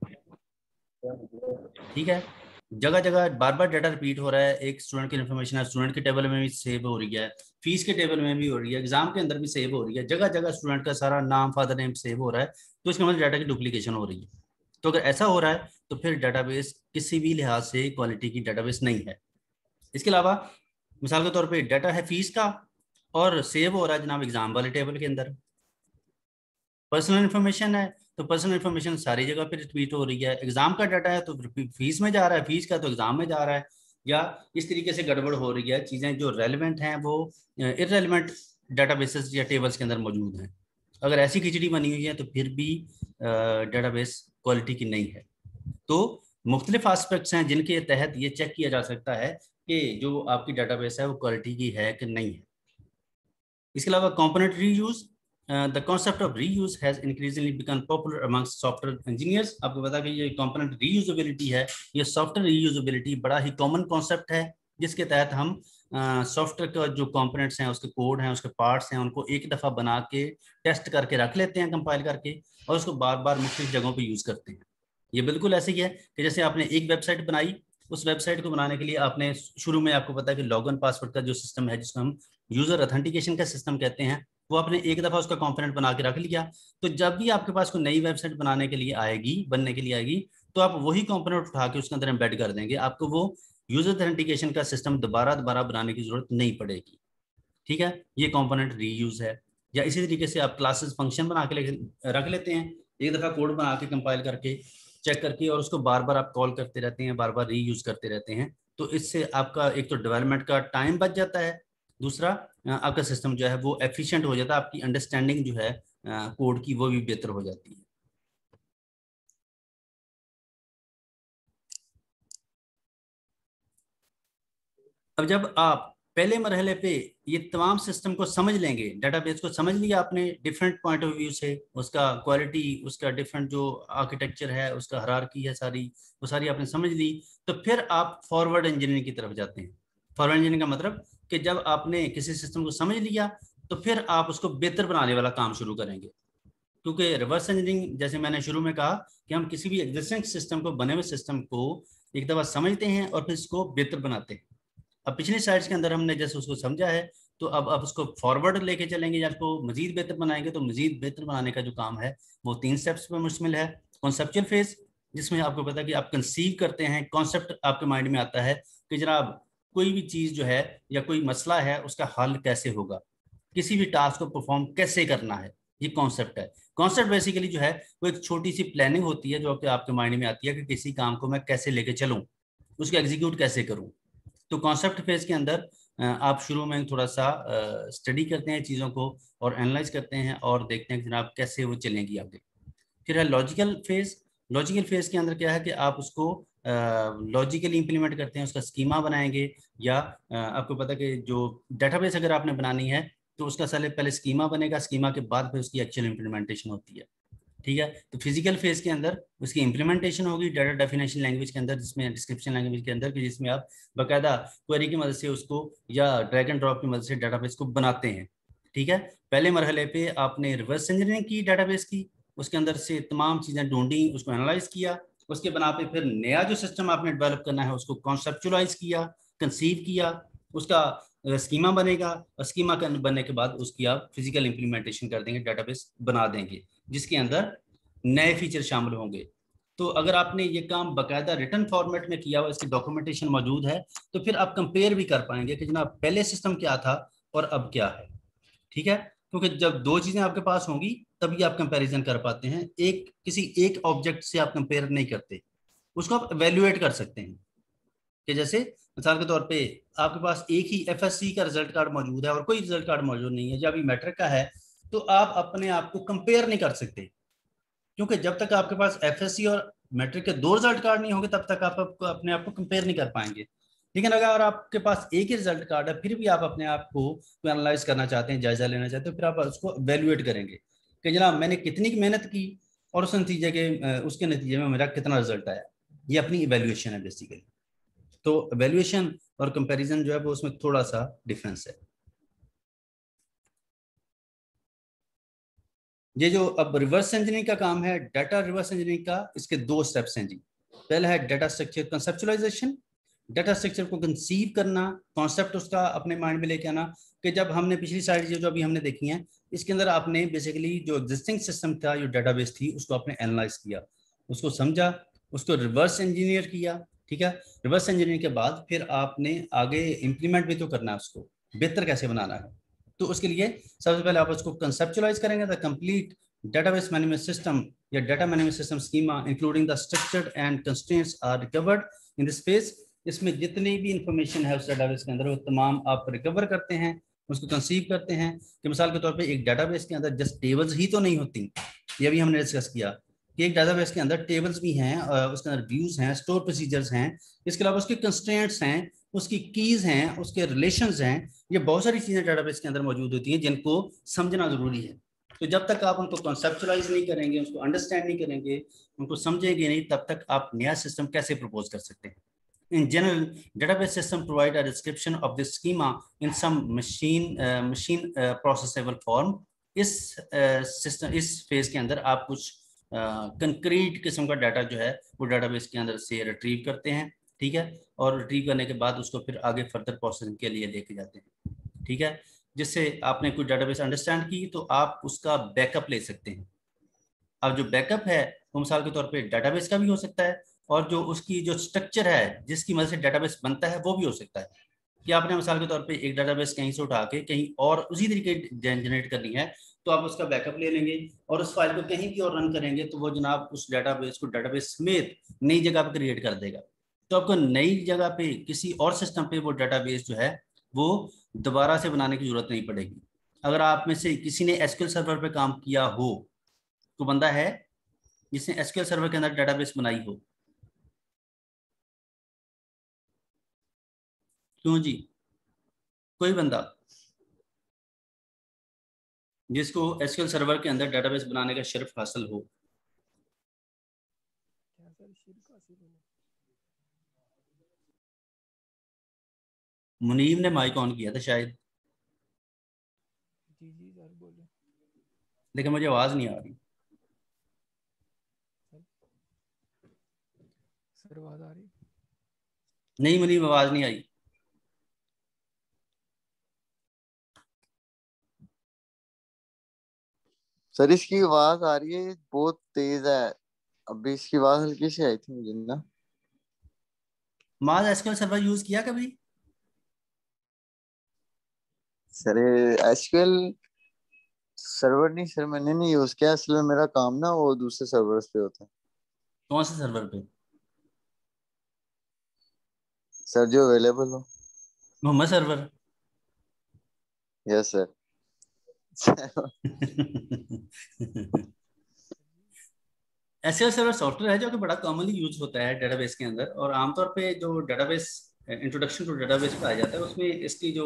Speaker 1: ठीक है, जगह जगह बार बार डाटा रिपीट हो रहा है, एक स्टूडेंट की इन्फॉर्मेशन है स्टूडेंट के टेबल में भी सेव हो रही है, फीस के टेबल में भी हो रही है, एग्जाम के अंदर भी सेव हो रही है, जगह जगह स्टूडेंट का सारा नाम फादर नेम सेव हो रहा है, तो इसका मतलब डाटा की डुप्लीकेशन हो रही है। तो अगर ऐसा हो रहा है तो फिर डाटाबेस किसी भी लिहाज से क्वालिटी की डाटाबेस नहीं है। इसके अलावा मिसाल के तौर पे डाटा है फीस का और सेव हो रहा है जनाब एग्जाम वाले टेबल के अंदर। पर्सनल इन्फॉर्मेशन है तो पर्सनल इन्फॉर्मेशन सारी जगह पे रिपीट हो रही है। एग्जाम का डाटा है तो फीस में जा रहा है, फीस का तो एग्जाम में जा रहा है, या इस तरीके से गड़बड़ हो रही है। चीज़ें जो रेलिवेंट हैं वो इररेलेवेंट डाटाबेसेस या टेबल्स के अंदर मौजूद हैं। अगर ऐसी खिचड़ी बनी हुई है तो फिर भी डाटाबेस क्वालिटी की नहीं है। तो मुख्तलिफ एस्पेक्ट्स हैं जिनके तहत ये चेक किया जा सकता है कि जो आपकी डाटाबेस है वो क्वालिटी की है कि नहीं है। इसके अलावा component reuse, the concept of reuse has increasingly become popular amongst software engineers. आपको पता कि ये कंपोनेंट रीयूजेबिलिटी है, ये सॉफ्टवेयर रीयूजेबिलिटी बड़ा ही कॉमन कॉन्सेप्ट है जिसके तहत हम सॉफ्टवेयर uh, का जो कंपोनेंट्स हैं उसके कोड हैं उसके पार्ट्स हैं उनको एक दफ़ा बना के टेस्ट करके रख लेते हैं कंपाइल करके, और उसको बार बार मुख्तलिफ जगहों पर यूज़ करते हैं। ये बिल्कुल ऐसे ही है कि जैसे आपने एक वेबसाइट बनाई, उस वेबसाइट को बनाने के लिए आपने शुरू में आपको पता है कि लॉगिन पासवर्ड का जो सिस्टम है जिसको हम यूजर ऑथेंटिकेशन का सिस्टम कहते हैं, वो आपने एक दफा उसका कंपोनेंट बना के रख लिया। तो जब भी आपके पास कोई नई वेबसाइट बनाने के लिए आएगी बनने के लिए आएगी तो आप वही कंपोनेंट उठा के उसके अंदर एम्बेड कर देंगे, आपको वो यूजर ऑथेंटिकेशन का सिस्टम दोबारा दोबारा बनाने की जरूरत नहीं पड़ेगी। ठीक है, ये कंपोनेंट रीयूज है। या इसी तरीके से आप क्लासेस फंक्शन बना के रख लेते हैं, एक दफा कोड बना के कंपाइल करके चेक करके, और उसको बार बार आप कॉल करते रहते हैं, बार बार रीयूज करते रहते हैं। तो इससे आपका एक तो डेवलपमेंट का टाइम बच जाता है, दूसरा आपका सिस्टम जो है वो एफिशिएंट हो जाता है, आपकी अंडरस्टैंडिंग जो है कोड की वो भी बेहतर हो जाती है। अब जब आप पहले मरहले पे ये तमाम सिस्टम को समझ लेंगे, डाटाबेस को समझ लिया आपने डिफरेंट पॉइंट ऑफ व्यू से, उसका क्वालिटी, उसका डिफरेंट जो आर्किटेक्चर है, उसका हायरार्की है, सारी वो सारी आपने समझ ली, तो फिर आप फॉरवर्ड इंजीनियरिंग की तरफ जाते हैं। फॉरवर्ड इंजीनियरिंग का मतलब कि जब आपने किसी सिस्टम को समझ लिया तो फिर आप उसको बेहतर बनाने वाला काम शुरू करेंगे। क्योंकि रिवर्स इंजीनियरिंग, जैसे मैंने शुरू में कहा कि हम किसी भी एग्जिस्टिंग सिस्टम को, बने हुए सिस्टम को एक दफ़ा समझते हैं और फिर इसको बेहतर बनाते हैं। अब पिछली स्लाइड्स के अंदर हमने जैसे उसको समझा है, तो अब आप उसको फॉरवर्ड लेके चलेंगे या उसको मजीद बेहतर बनाएंगे। तो मजीद बेहतर बनाने का जो काम है वो तीन स्टेप्स पर मुश्तमिल है। कॉन्सेप्चुअल फेज, जिसमें आपको पता है कि आप कंसीव करते हैं, कॉन्सेप्ट आपके माइंड में आता है कि जनाब कोई भी चीज़ जो है या कोई मसला है उसका हल कैसे होगा, किसी भी टास्क को परफॉर्म कैसे करना है, ये कॉन्सेप्ट है। कॉन्सेप्ट बेसिकली जो है वो एक छोटी सी प्लानिंग होती है जो आपके माइंड में आती है कि किसी काम को मैं कैसे लेके चलूँ, उसको एग्जीक्यूट कैसे करूँ। तो कॉन्सेप्ट फेज के अंदर आप शुरू में थोड़ा सा स्टडी करते हैं चीज़ों को और एनालाइज करते हैं और देखते हैं कि जनाब कैसे वो चलेंगी आगे। फिर है लॉजिकल फेज। लॉजिकल फेज के अंदर क्या है कि आप उसको लॉजिकली इंप्लीमेंट करते हैं, उसका स्कीमा बनाएंगे, या आ, आपको पता है कि जो डेटाबेस अगर आपने बनानी है तो उसका पहले पहले स्कीमा बनेगा, स्कीमा के बाद फिर उसकी एक्चुअल इंप्लीमेंटेशन होती है। ठीक है, तो फिजिकल फेज के अंदर उसकी इंप्लीमेंटेशन होगी डाटा डेफिनेशन लैंग्वेज के अंदर, जिसमें डिस्क्रिप्शन लैंग्वेज के अंदर, कि जिसमें आप बाकायदा क्वेरी की मदद से उसको या ड्रैग एंड ड्रॉप की मदद से डाटाबेस को बनाते हैं। ठीक है, पहले मरहले पे आपने रिवर्स इंजीनियरिंग की डाटाबेस की, उसके अंदर से तमाम चीज़ें ढूंढी, उसको एनालाइज किया, उसके बना पे फिर नया जो सिस्टम आपने डेवलप करना है उसको कॉन्सेप्चुलाइज किया, कंसीव किया, उसका स्कीमा बनेगा, और स्कीमा बनने के बाद उसकी आप फिजिकल इंप्लीमेंटेशन कर देंगे, डाटाबेस बना देंगे जिसके अंदर नए फीचर शामिल होंगे। तो अगर आपने ये काम बाकायदा रिटन फॉर्मेट में किया हुआ, इसकी डॉक्यूमेंटेशन मौजूद है, तो फिर आप कंपेयर भी कर पाएंगे कि जनाब पहले सिस्टम क्या था और अब क्या है। ठीक है, क्योंकि जब दो चीज़ें आपके पास होंगी तभी आप कंपैरिजन कर पाते हैं। एक किसी एक ऑब्जेक्ट से आप कंपेयर नहीं करते, उसको आप एवेल्युएट कर सकते हैं। कि जैसे मिसाल के तौर पे आपके पास एक ही एफएससी का रिजल्ट कार्ड मौजूद है और कोई रिजल्ट कार्ड मौजूद नहीं है, जब अभी मैट्रिक का है, तो आप अपने आप को कंपेयर नहीं कर सकते, क्योंकि जब तक आपके पास एफएससी और मैट्रिक के दो रिजल्ट कार्ड नहीं होंगे तब तक आप आपको अपने आप को कंपेयर नहीं कर पाएंगे। लेकिन अगर आपके पास एक ही रिजल्ट कार्ड है, फिर भी आप अपने आप को एनालाइज करना चाहते हैं, जायजा लेना चाहते हैं, फिर आप उसको वैल्यूएट करेंगे कि जनाब मैंने कितनी मेहनत की और उस नतीजे के उसके नतीजे में मेरा कितना रिजल्ट आया। ये अपनी इवेल्युएशन है बेसिकली। तो इवेल्युएशन और कंपैरिजन जो है वो उसमें थोड़ा सा डिफरेंस है। ये जो अब रिवर्स इंजीनियरिंग का काम है, डाटा रिवर्स इंजीनियरिंग का, इसके दो स्टेप्स हैं जी। पहला है data structure conceptualization, data structure को कंसीव करना, कॉन्सेप्ट उसका अपने माइंड में लेके आना। कि जब हमने पिछली साइड जो अभी हमने देखी हैं, इसके अंदर आपने बेसिकली जो एग्जिस्टिंग सिस्टम था, जो डाटाबेस थी, उसको आपने एनालाइज किया, उसको समझा, उसको रिवर्स इंजीनियर किया। ठीक है, रिवर्स इंजीनियर के बाद फिर आपने आगे इम्प्लीमेंट भी तो करना है, उसको बेहतर कैसे बनाना है। तो उसके लिए सबसे पहले आप उसको कंसेप्चुलाइज करेंगे। The complete database management system या data management system schema including the structured and constraints are recovered in this phase। इसमें जितनी भी इंफॉर्मेशन है उस डेटाबेस के अंदर वो तमाम आप रिकवर करते हैं, उसको कंसीव करते हैं। कि मिसाल के तौर पे एक डेटाबेस के अंदर जस्ट टेबल्स ही तो नहीं होती, ये भी हमने डिस्कस किया कि एक डेटाबेस के अंदर टेबल्स भी हैं, उसके अंदर व्यूज हैं, स्टोर प्रोसीजर्स हैं, इसके अलावा उसके कंस्ट्रेंट्स हैं, उसकी कीज हैं, उसके रिलेशंस हैं। ये बहुत सारी चीजें डेटाबेस के अंदर मौजूद होती हैं जिनको समझना जरूरी है। तो जब तक आप उनको कॉन्सेप्चुलाइज नहीं करेंगे, उसको अंडरस्टैंड नहीं करेंगे, उनको समझेंगे नहीं, तब तक आप नया सिस्टम कैसे प्रपोज कर सकते हैं। In general, database system provide a description of the schema in some machine uh, machine uh, processable form। इस सिस्टम uh, इस फेज के अंदर आप कुछ कंक्रीट uh, किस्म का डाटा जो है वो डाटाबेस के अंदर से रिट्रीव करते हैं। ठीक है, और रिट्रीव करने के बाद उसको फिर आगे फर्दर प्रोसेसिंग के लिए लेके जाते हैं। ठीक है, जिससे आपने कुछ डाटाबेस अंडरस्टैंड की तो आप उसका बैकअप ले सकते हैं। अब जो बैकअप है वो मिसाल के तौर पे डाटाबेस का भी हो सकता है, और जो उसकी जो स्ट्रक्चर है जिसकी मदद से डाटाबेस बनता है वो भी हो सकता है। कि आपने मिसाल के तौर पे एक डाटाबेस कहीं से उठा के कहीं और उसी तरीके जनरेट करनी है, तो आप उसका बैकअप ले लेंगे और उस फाइल को कहीं भी और रन करेंगे तो वो जनाब उस डाटाबेस को डाटाबेस समेत नई जगह पर क्रिएट कर देगा। तो आपको नई जगह पे किसी और सिस्टम पे वो डाटाबेस जो है वो दोबारा से बनाने की जरूरत नहीं पड़ेगी। अगर आप में से किसी ने एसक्यूएल सर्वर पे काम किया हो, तो बंदा है जिसने एसक्यूएल सर्वर के अंदर डाटाबेस बनाई हो? क्यों जी, कोई बंदा जिसको एसक्यूएल सर्वर के अंदर डाटाबेस बनाने का शर्फ हासिल हो? मुनीब ने माइक ऑन किया था शायद।
Speaker 6: जी जी सर बोलिए।
Speaker 1: लेकिन मुझे आवाज नहीं आ रही।
Speaker 6: सर आवाज आ रही?
Speaker 1: नहीं मुनीब, आवाज नहीं आई।
Speaker 2: सर इसकी आवाज आ रही है, बहुत तेज है। अभी इसकी आवाज हल्की सी आई थी मुझे ना।
Speaker 1: माज एसक्यूएल सर्वर यूज किया कभी?
Speaker 2: सर एसक्यूएल सर्वर नहीं सर, मैंने नहीं यूज किया। असल में मेरा काम ना वो दूसरे सर्वर्स पे होता है।
Speaker 1: कौन से सर्वर पे?
Speaker 2: सर जो अवेलेबल हो।
Speaker 1: Mohammed server.
Speaker 2: Yes sir.
Speaker 1: SQL server software है जो कि बड़ा कॉमनली यूज होता है डेटाबेस के अंदर, और आमतौर पे जो डेटाबेस इंट्रोडक्शन टू डेटाबेस पाया जाता है उसमें इसकी जो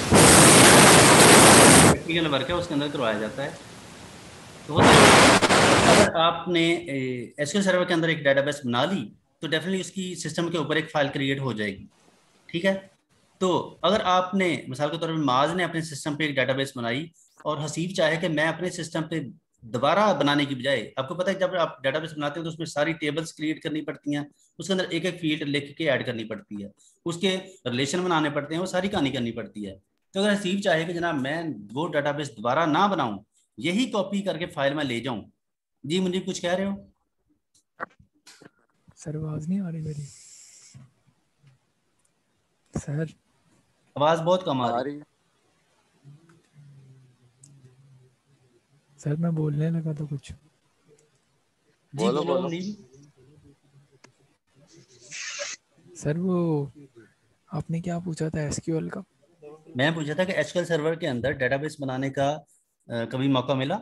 Speaker 1: टेक्निकल वर्क है उसके अंदर करवाया जाता है। तो अगर आपने एसक्यूएल सर्वर के अंदर एक डेटाबेस बना ली तो डेफिनेटली उसकी सिस्टम के ऊपर एक फाइल क्रिएट हो जाएगी। ठीक है, तो अगर आपने मिसाल के तौर पर माज ने अपने सिस्टम पे एक डेटाबेस बनाई और हसीब चाहे कि मैं अपने सिस्टम पे दोबारा बनाने की बजाय, आपको पता है जब आप डेटाबेस बनाते हैं तो उसमें सारी टेबल्स क्रिएट करनी पड़ती हैं, उसके अंदर एक एक फील्ड लिख के ऐड करनी पड़ती है, उसके रिलेशन बनाने पड़ते हैं, वो सारी कहानी करनी पड़ती है। तो अगर हसीब चाहे कि जनाब मैं वो डेटाबेस दोबारा ना बनाऊं, यही कॉपी करके फाइल में ले जाऊं। जी मुझे कुछ कह रहे हो?
Speaker 6: सर आवाज नहीं आ रही मेरी? सर
Speaker 1: आवाज बहुत कम आ
Speaker 2: आ
Speaker 1: रही।
Speaker 2: रही है।
Speaker 6: सर मैं बोलने लगा था कुछ।
Speaker 1: जी
Speaker 2: बोलो,
Speaker 1: बोलो
Speaker 2: बोलो।
Speaker 1: अमरीन।
Speaker 6: सर वो आपने क्या पूछा था एसक्यूएल का?
Speaker 1: मैं पूछा था कि एसक्यूएल सर्वर के अंदर डेटाबेस बनाने का अ, कभी मौका मिला?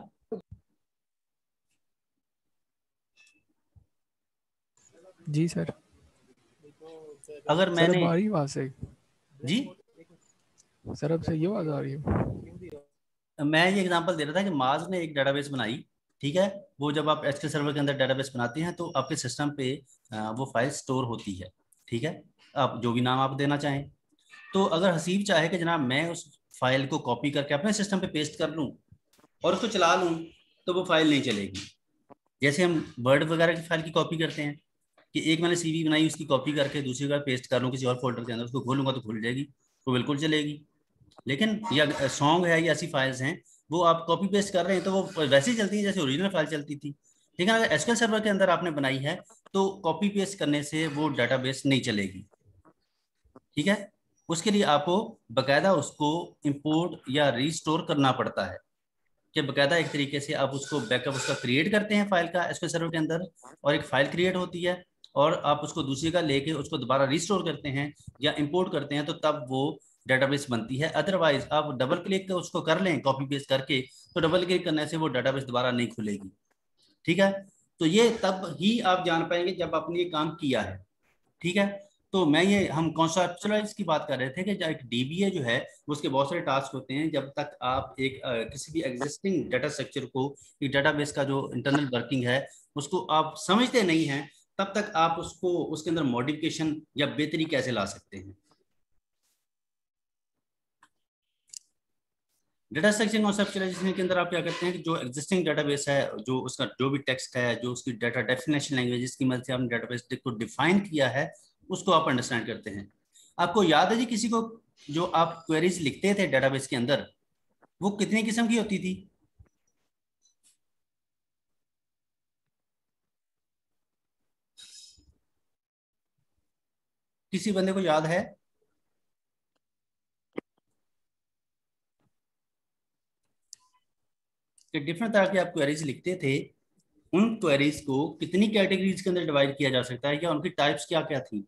Speaker 6: जी सर।
Speaker 1: अगर
Speaker 6: सर
Speaker 1: मैंने
Speaker 6: अब आ रही आवाज से?
Speaker 1: जी
Speaker 6: सर अब सही आवाज आ रही है?
Speaker 1: मैं ये एग्जांपल दे रहा था कि माज ने एक डेटाबेस बनाई, ठीक है। वो जब आप एसक्यूएल सर्वर के अंदर डेटाबेस बनाते हैं तो आपके सिस्टम पे अ, वो फाइल स्टोर होती है, ठीक है। आप जो भी नाम आप देना चाहें। तो अगर हसीब चाहे कि जनाब मैं उस फाइल को कॉपी करके अपने सिस्टम पे पेस्ट कर लूँ और उसको चला लूँ, तो वो फाइल नहीं चलेगी। जैसे हम वर्ड वगैरह की फाइल की कॉपी करते हैं कि एक मैंने सीवी बनाई, उसकी कॉपी करके दूसरी बार पेस्ट कर लूँ किसी और फोल्डर के अंदर, उसको खोलूंगा तो खुल जाएगी, वो बिल्कुल चलेगी। लेकिन या सॉन्ग है या ऐसी फाइल्स हैं वो आप कॉपी पेस्ट कर रहे हैं तो वो वैसे ही चलती है जैसे ओरिजिनल फाइल चलती थी। ठीक है, अगर एसक्यूएल सर्वर के अंदर आपने बनाई है तो कॉपी पेस्ट करने से वो डाटाबेस नहीं चलेगी, ठीक है। उसके लिए आपको बकायदा उसको इंपोर्ट या रीस्टोर करना पड़ता है, कि बकायदा एक तरीके से आप उसको बैकअप उसका क्रिएट करते हैं फाइल का एसक्यूएल सर्वर के अंदर, और एक फाइल क्रिएट होती है और आप उसको दूसरी का लेके उसको दोबारा रिस्टोर करते हैं या इंपोर्ट करते हैं, तो तब वो डेटाबेस बनती है। अदरवाइज आप डबल क्लिक उसको कर लें कॉपी पेस्ट करके, तो डबल क्लिक करने से वो डेटाबेस दोबारा नहीं खुलेगी, ठीक है। तो ये तब ही आप जान पाएंगे जब आपने ये काम किया है, ठीक है। तो मैं ये हम कॉन्सेप्चुअलाइज की बात कर रहे थे कि जो एक डीबीए जो है उसके बहुत सारे टास्क होते हैं। जब तक आप एक अ, किसी भी एग्जिस्टिंग डाटा स्ट्रक्चर को, एक डाटाबेस का जो इंटरनल वर्किंग है उसको आप समझते नहीं हैं, तब तक आप उसको उसके अंदर मॉडिफिकेशन या बेहतरी कैसे ला सकते हैं। डेटा स्ट्रक्चर कॉन्सेप्चुलाइजेशन के अंदर आप क्या करते हैं कि जो एग्जिस्टिंग डेटाबेस है, जो उसका जो भी टेक्स्ट है, जो उसकी डाटा डेफिनेशन लैंग्वेज की मदद से आपने डेटाबेस को डिफाइन किया है, उसको आप अंडरस्टैंड करते हैं। आपको याद है जी किसी को जो आप क्वेरीज लिखते थे डेटाबेस के अंदर, वो कितनी किस्म की होती थी? किसी बंदे को याद है? कि डिफरेंट तरह की आप क्वेरीज लिखते थे, उन क्वेरीज को कितनी कैटेगरीज के अंदर डिवाइड किया जा सकता है, या उनकी टाइप्स क्या क्या थी?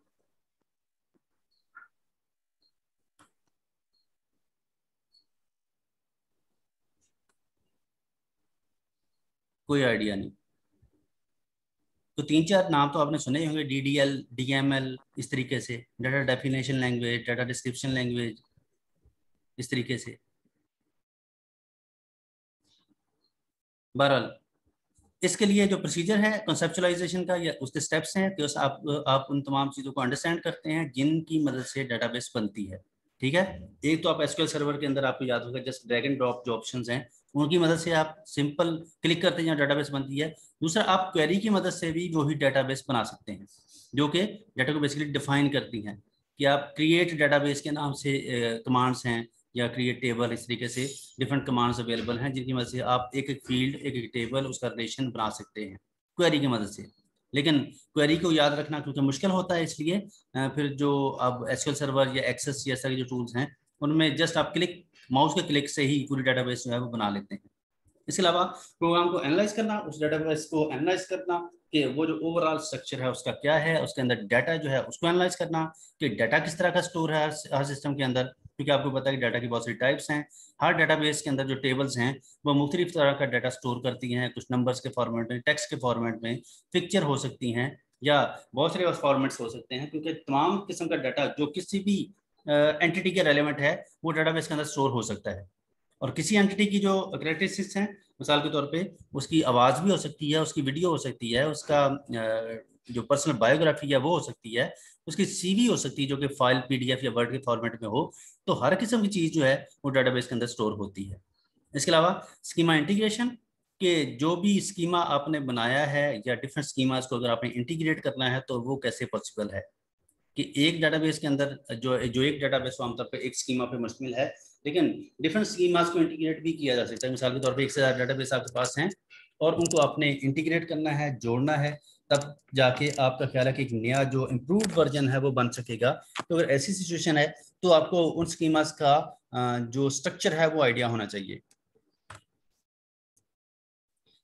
Speaker 1: कोई आइडिया नहीं? तो तीन चार नाम तो आपने सुने ही होंगे, D D L, D M L, इस तरीके से data definition language, data description language, इस तरीके से। बहरहाल इसके लिए जो प्रोसीजर है कॉन्सेप्चुलाइजेशन का या उसके स्टेप्स हैं कि उस आप आप उन तमाम चीज़ों को अंडरस्टैंड करते हैं जिनकी मदद से डेटाबेस बनती है, ठीक है। एक तो आप एसक्यूएल सर्वर के अंदर आपको याद होगा जस्ट ड्रैग एंड ड्रॉप जो ऑप्शंस हैं उनकी मदद से आप सिंपल क्लिक करते हैं डेटाबेस बनती है। दूसरा, आप क्वेरी की मदद से भी वही डेटाबेस बना सकते हैं जो कि डाटा को बेसिकली डिफाइन करती हैं, कि आप क्रिएट डेटाबेस के नाम से कमांड्स हैं या क्रिएट टेबल, इस तरीके से डिफरेंट कमांड्स अवेलेबल हैं जिनकी मदद से आप एक एक फील्ड, एक एक टेबल, उसका रिलेशन बना सकते हैं क्वेरी की मदद से। लेकिन क्वेरी को याद रखना क्योंकि मुश्किल होता है, इसलिए फिर जो अब एसक्यूएल सर्वर या एक्सेस जैसा के जो टूल्स हैं उनमें जस्ट आप क्लिक, माउस के क्लिक से ही पूरी डेटाबेस जो है वो बना लेते हैं। इसके अलावा प्रोग्राम को एनालाइज करना, उस डेटाबेस को एनालाइज करना कि वो जो ओवरऑल स्ट्रक्चर है उसका क्या है, उसके अंदर डाटा जो है उसको एनालाइज करना कि डाटा किस तरह का स्टोर है हर सिस्टम के अंदर, क्योंकि आपको पता है कि डाटा की बहुत सारी टाइप्स हैं। हर डाटाबेस के अंदर जो टेबल्स हैं वो मुख्तलिफ तरह का डाटा स्टोर करती हैं, कुछ नंबर्स के फॉर्मेट में, टेक्स्ट के फॉर्मेट में, पिक्चर हो सकती हैं या बहुत सारे फॉर्मेट्स हो सकते हैं, क्योंकि तमाम किस्म का डाटा जो किसी भी एंटिटी के रेलेवेंट है वो डाटाबेस के अंदर स्टोर हो सकता है। और किसी एंटिटी की जो करेक्टरिस्टिक्स हैं, मिसाल के तौर पे उसकी आवाज़ भी हो सकती है, उसकी वीडियो हो सकती है, उसका जो पर्सनल बायोग्राफी है वो हो सकती है, उसकी सीवी हो सकती है जो कि फाइल पीडीएफ या वर्ड के फॉर्मेट में हो। तो हर किस्म की चीज़ जो है वो डाटाबेस के अंदर स्टोर होती है। इसके अलावा स्कीमा इंटीग्रेशन, कि जो भी स्कीमा आपने बनाया है या डिफरेंट स्कीमास को अगर आपने इंटीग्रेट करना है तो वो कैसे पॉसिबल है, कि एक डाटाबेस के अंदर जो जो एक डाटाबेस आमतौर पर एक स्कीमा पे मुश्तमिल है, लेकिन डिफरेंट स्कीमास को इंटीग्रेट भी किया जा सकता है। मिसाल के तौर पे एक से ज़्यादा डाटाबेस आपके पास हैं और उनको आपने इंटीग्रेट करना है, जोड़ना है, तब जाके आपका ख्याल है कि एक नया जो इम्प्रूव्ड वर्जन है वो बन सकेगा। तो अगर ऐसी सिचुएशन है तो आपको उन स्कीमास का जो स्ट्रक्चर है वो आइडिया होना चाहिए।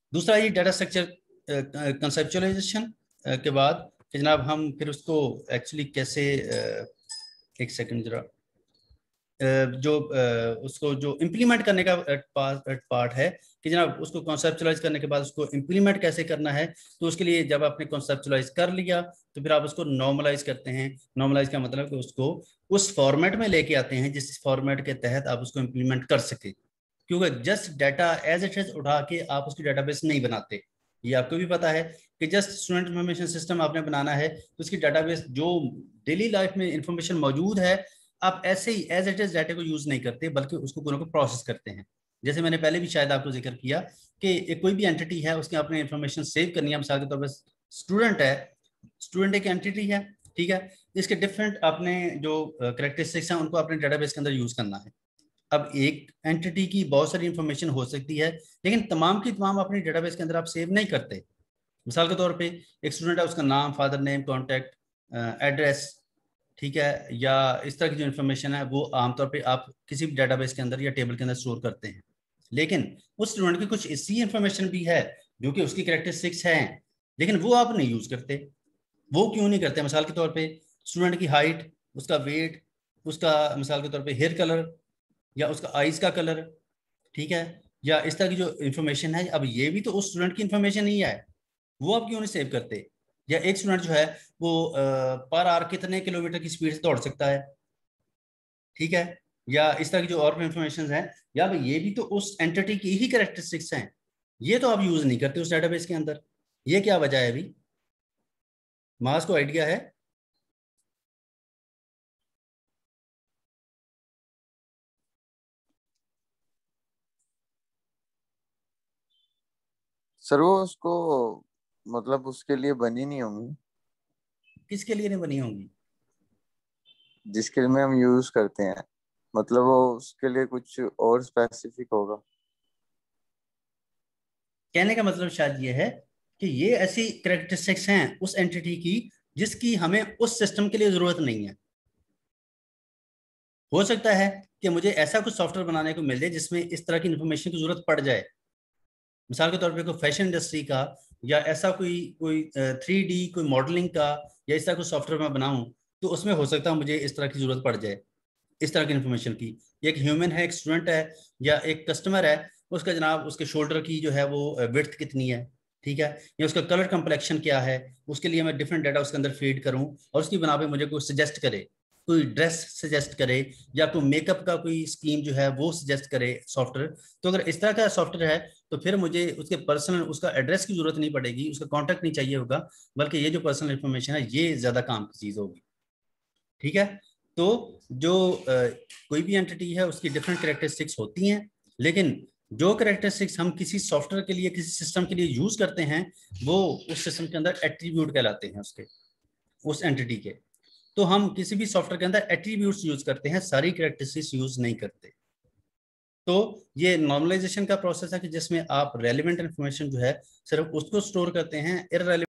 Speaker 1: दूसरा ये डाटा स्ट्रक्चर कंसेप्चुअलाइजेशन के बाद कि जनाब हम फिर उसको एक्चुअली कैसे, एक सेकंड जरा, जो उसको जो इम्प्लीमेंट करने का पार्ट है कि जनाब उसको कॉन्सेप्चुलाइज करने के बाद उसको इम्प्लीमेंट कैसे करना है। तो उसके लिए जब आपने कॉन्सेप्चुलाइज कर लिया तो फिर आप उसको नॉर्मलाइज करते हैं। नॉर्मलाइज का मतलब कि उसको उस फॉर्मेट में लेके आते हैं जिस फॉर्मेट के तहत आप उसको इम्प्लीमेंट कर सके, क्योंकि just data as it is उठा के आप उसकी डाटाबेस नहीं बनाते। ये आपको भी पता है कि जस्ट स्टूडेंट इंफॉर्मेशन सिस्टम आपने बनाना है तो उसकी डाटाबेस जो डेली लाइफ में इंफॉर्मेशन मौजूद है आप ऐसे ही एज इट इज डाटा को यूज नहीं करते, बल्कि उसको को प्रोसेस करते हैं। जैसे मैंने पहले भी शायद आपको जिक्र किया कि एक कोई भी एंटिटी है उसके अपने इंफॉर्मेशन सेव करनी है। मिसाल के तौर पर स्टूडेंट है, स्टूडेंट एक एंटिटी है, ठीक है, इसके डिफरेंट अपने जो करेक्टरिस्टिक्स हैं उनको अपने डाटाबेस के अंदर यूज करना है। अब एक एंटिटी की बहुत सारी इंफॉर्मेशन हो सकती है, लेकिन तमाम की तमाम अपनी डेटाबेस के अंदर आप सेव नहीं करते। मिसाल के तौर पे एक स्टूडेंट है, उसका नाम, फादर नेम, कॉन्टैक्ट एड्रेस, ठीक है, या इस तरह की जो इन्फॉर्मेशन है वो आमतौर पे आप किसी भी डेटाबेस के अंदर या टेबल के अंदर स्टोर करते हैं। लेकिन उस स्टूडेंट की कुछ ऐसी इन्फॉर्मेशन भी है जो कि उसकी करेक्टरिस्टिक्स हैं, लेकिन वो आप नहीं यूज करते। वो क्यों नहीं करते? मिसाल के तौर पे स्टूडेंट की हाइट, उसका वेट, उसका मिसाल के तौर पे हेयर कलर या उसका आईज का कलर, ठीक है, या इस तरह की जो इन्फॉर्मेशन है, अब ये भी तो उस स्टूडेंट की इन्फॉर्मेशन ही है, वो आप क्यों नहीं सेव करते? या एक स्टूडेंट जो है वो पर आवर कितने किलोमीटर की स्पीड से दौड़ सकता है, ठीक है, या इस तरह की जो और भी इंफॉर्मेशन है, या भाई ये भी तो उस एंटिटी की ही कैरेक्टरिस्टिक्स हैं, ये तो आप यूज नहीं करते उस डेटाबेस के अंदर। ये क्या वजह है? अभी मास को आइडिया है?
Speaker 2: सर वो उसको मतलब उसके लिए बनी नहीं होंगी।
Speaker 1: किसके लिए नहीं बनी होंगी?
Speaker 2: जिसके लिए हम यूज करते हैं, मतलब वो उसके लिए कुछ और स्पेसिफिक होगा।
Speaker 1: कहने का मतलब शायद ये है कि ये ऐसी कैरेक्टरिस्टिक्स हैं उस एंटिटी की जिसकी हमें उस सिस्टम के लिए जरूरत नहीं है। हो सकता है कि मुझे ऐसा कुछ सॉफ्टवेयर बनाने को मिल जाए जिसमें इस तरह की इंफॉर्मेशन की जरूरत पड़ जाए। मिसाल के तौर पे कोई फैशन इंडस्ट्री का या ऐसा कोई कोई थ्री डी कोई मॉडलिंग का या इस तरह कुछ सॉफ्टवेयर मैं बनाऊं तो उसमें हो सकता है मुझे इस तरह की जरूरत पड़ जाए, इस तरह की इन्फॉर्मेशन की। एक ह्यूमन है, एक स्टूडेंट है या एक कस्टमर है, उसका जनाब उसके शोल्डर की जो है वो विड्थ कितनी है, ठीक है, या उसका कलर कम्प्लेक्शन क्या है, उसके लिए मैं डिफरेंट डाटा उसके अंदर फीड करूं और उसकी बना पे मुझे कोई सजेस्ट करे, कोई ड्रेस सजेस्ट करे या कोई मेकअप का कोई स्कीम जो है वो सजेस्ट करे सॉफ्टवेयर। तो अगर इस तरह का सॉफ्टवेयर है तो फिर मुझे उसके पर्सनल उसका एड्रेस की जरूरत नहीं पड़ेगी, उसका कॉन्टैक्ट नहीं चाहिए होगा, बल्कि ये जो पर्सनल इंफॉर्मेशन है ये ज्यादा काम की चीज होगी, ठीक है। तो जो आ, कोई भी एंटिटी है उसकी डिफरेंट कैरेक्टरिस्टिक्स होती हैं, लेकिन जो कैरेक्टरिस्टिक्स हम किसी सॉफ्टवेयर के लिए, किसी सिस्टम के लिए यूज करते हैं वो उस सिस्टम के अंदर एट्रीब्यूट कहलाते हैं उसके, उस एंटिटी के। तो हम किसी भी सॉफ्टवेयर के अंदर एट्रीब्यूट्स यूज करते हैं, सारी कैरेक्टरिस्टिक्स यूज नहीं करते। तो ये नॉर्मलाइजेशन का प्रोसेस है कि जिसमें आप रेलिवेंट इंफॉर्मेशन जो है सिर्फ उसको स्टोर करते हैं, इररेलेवेंट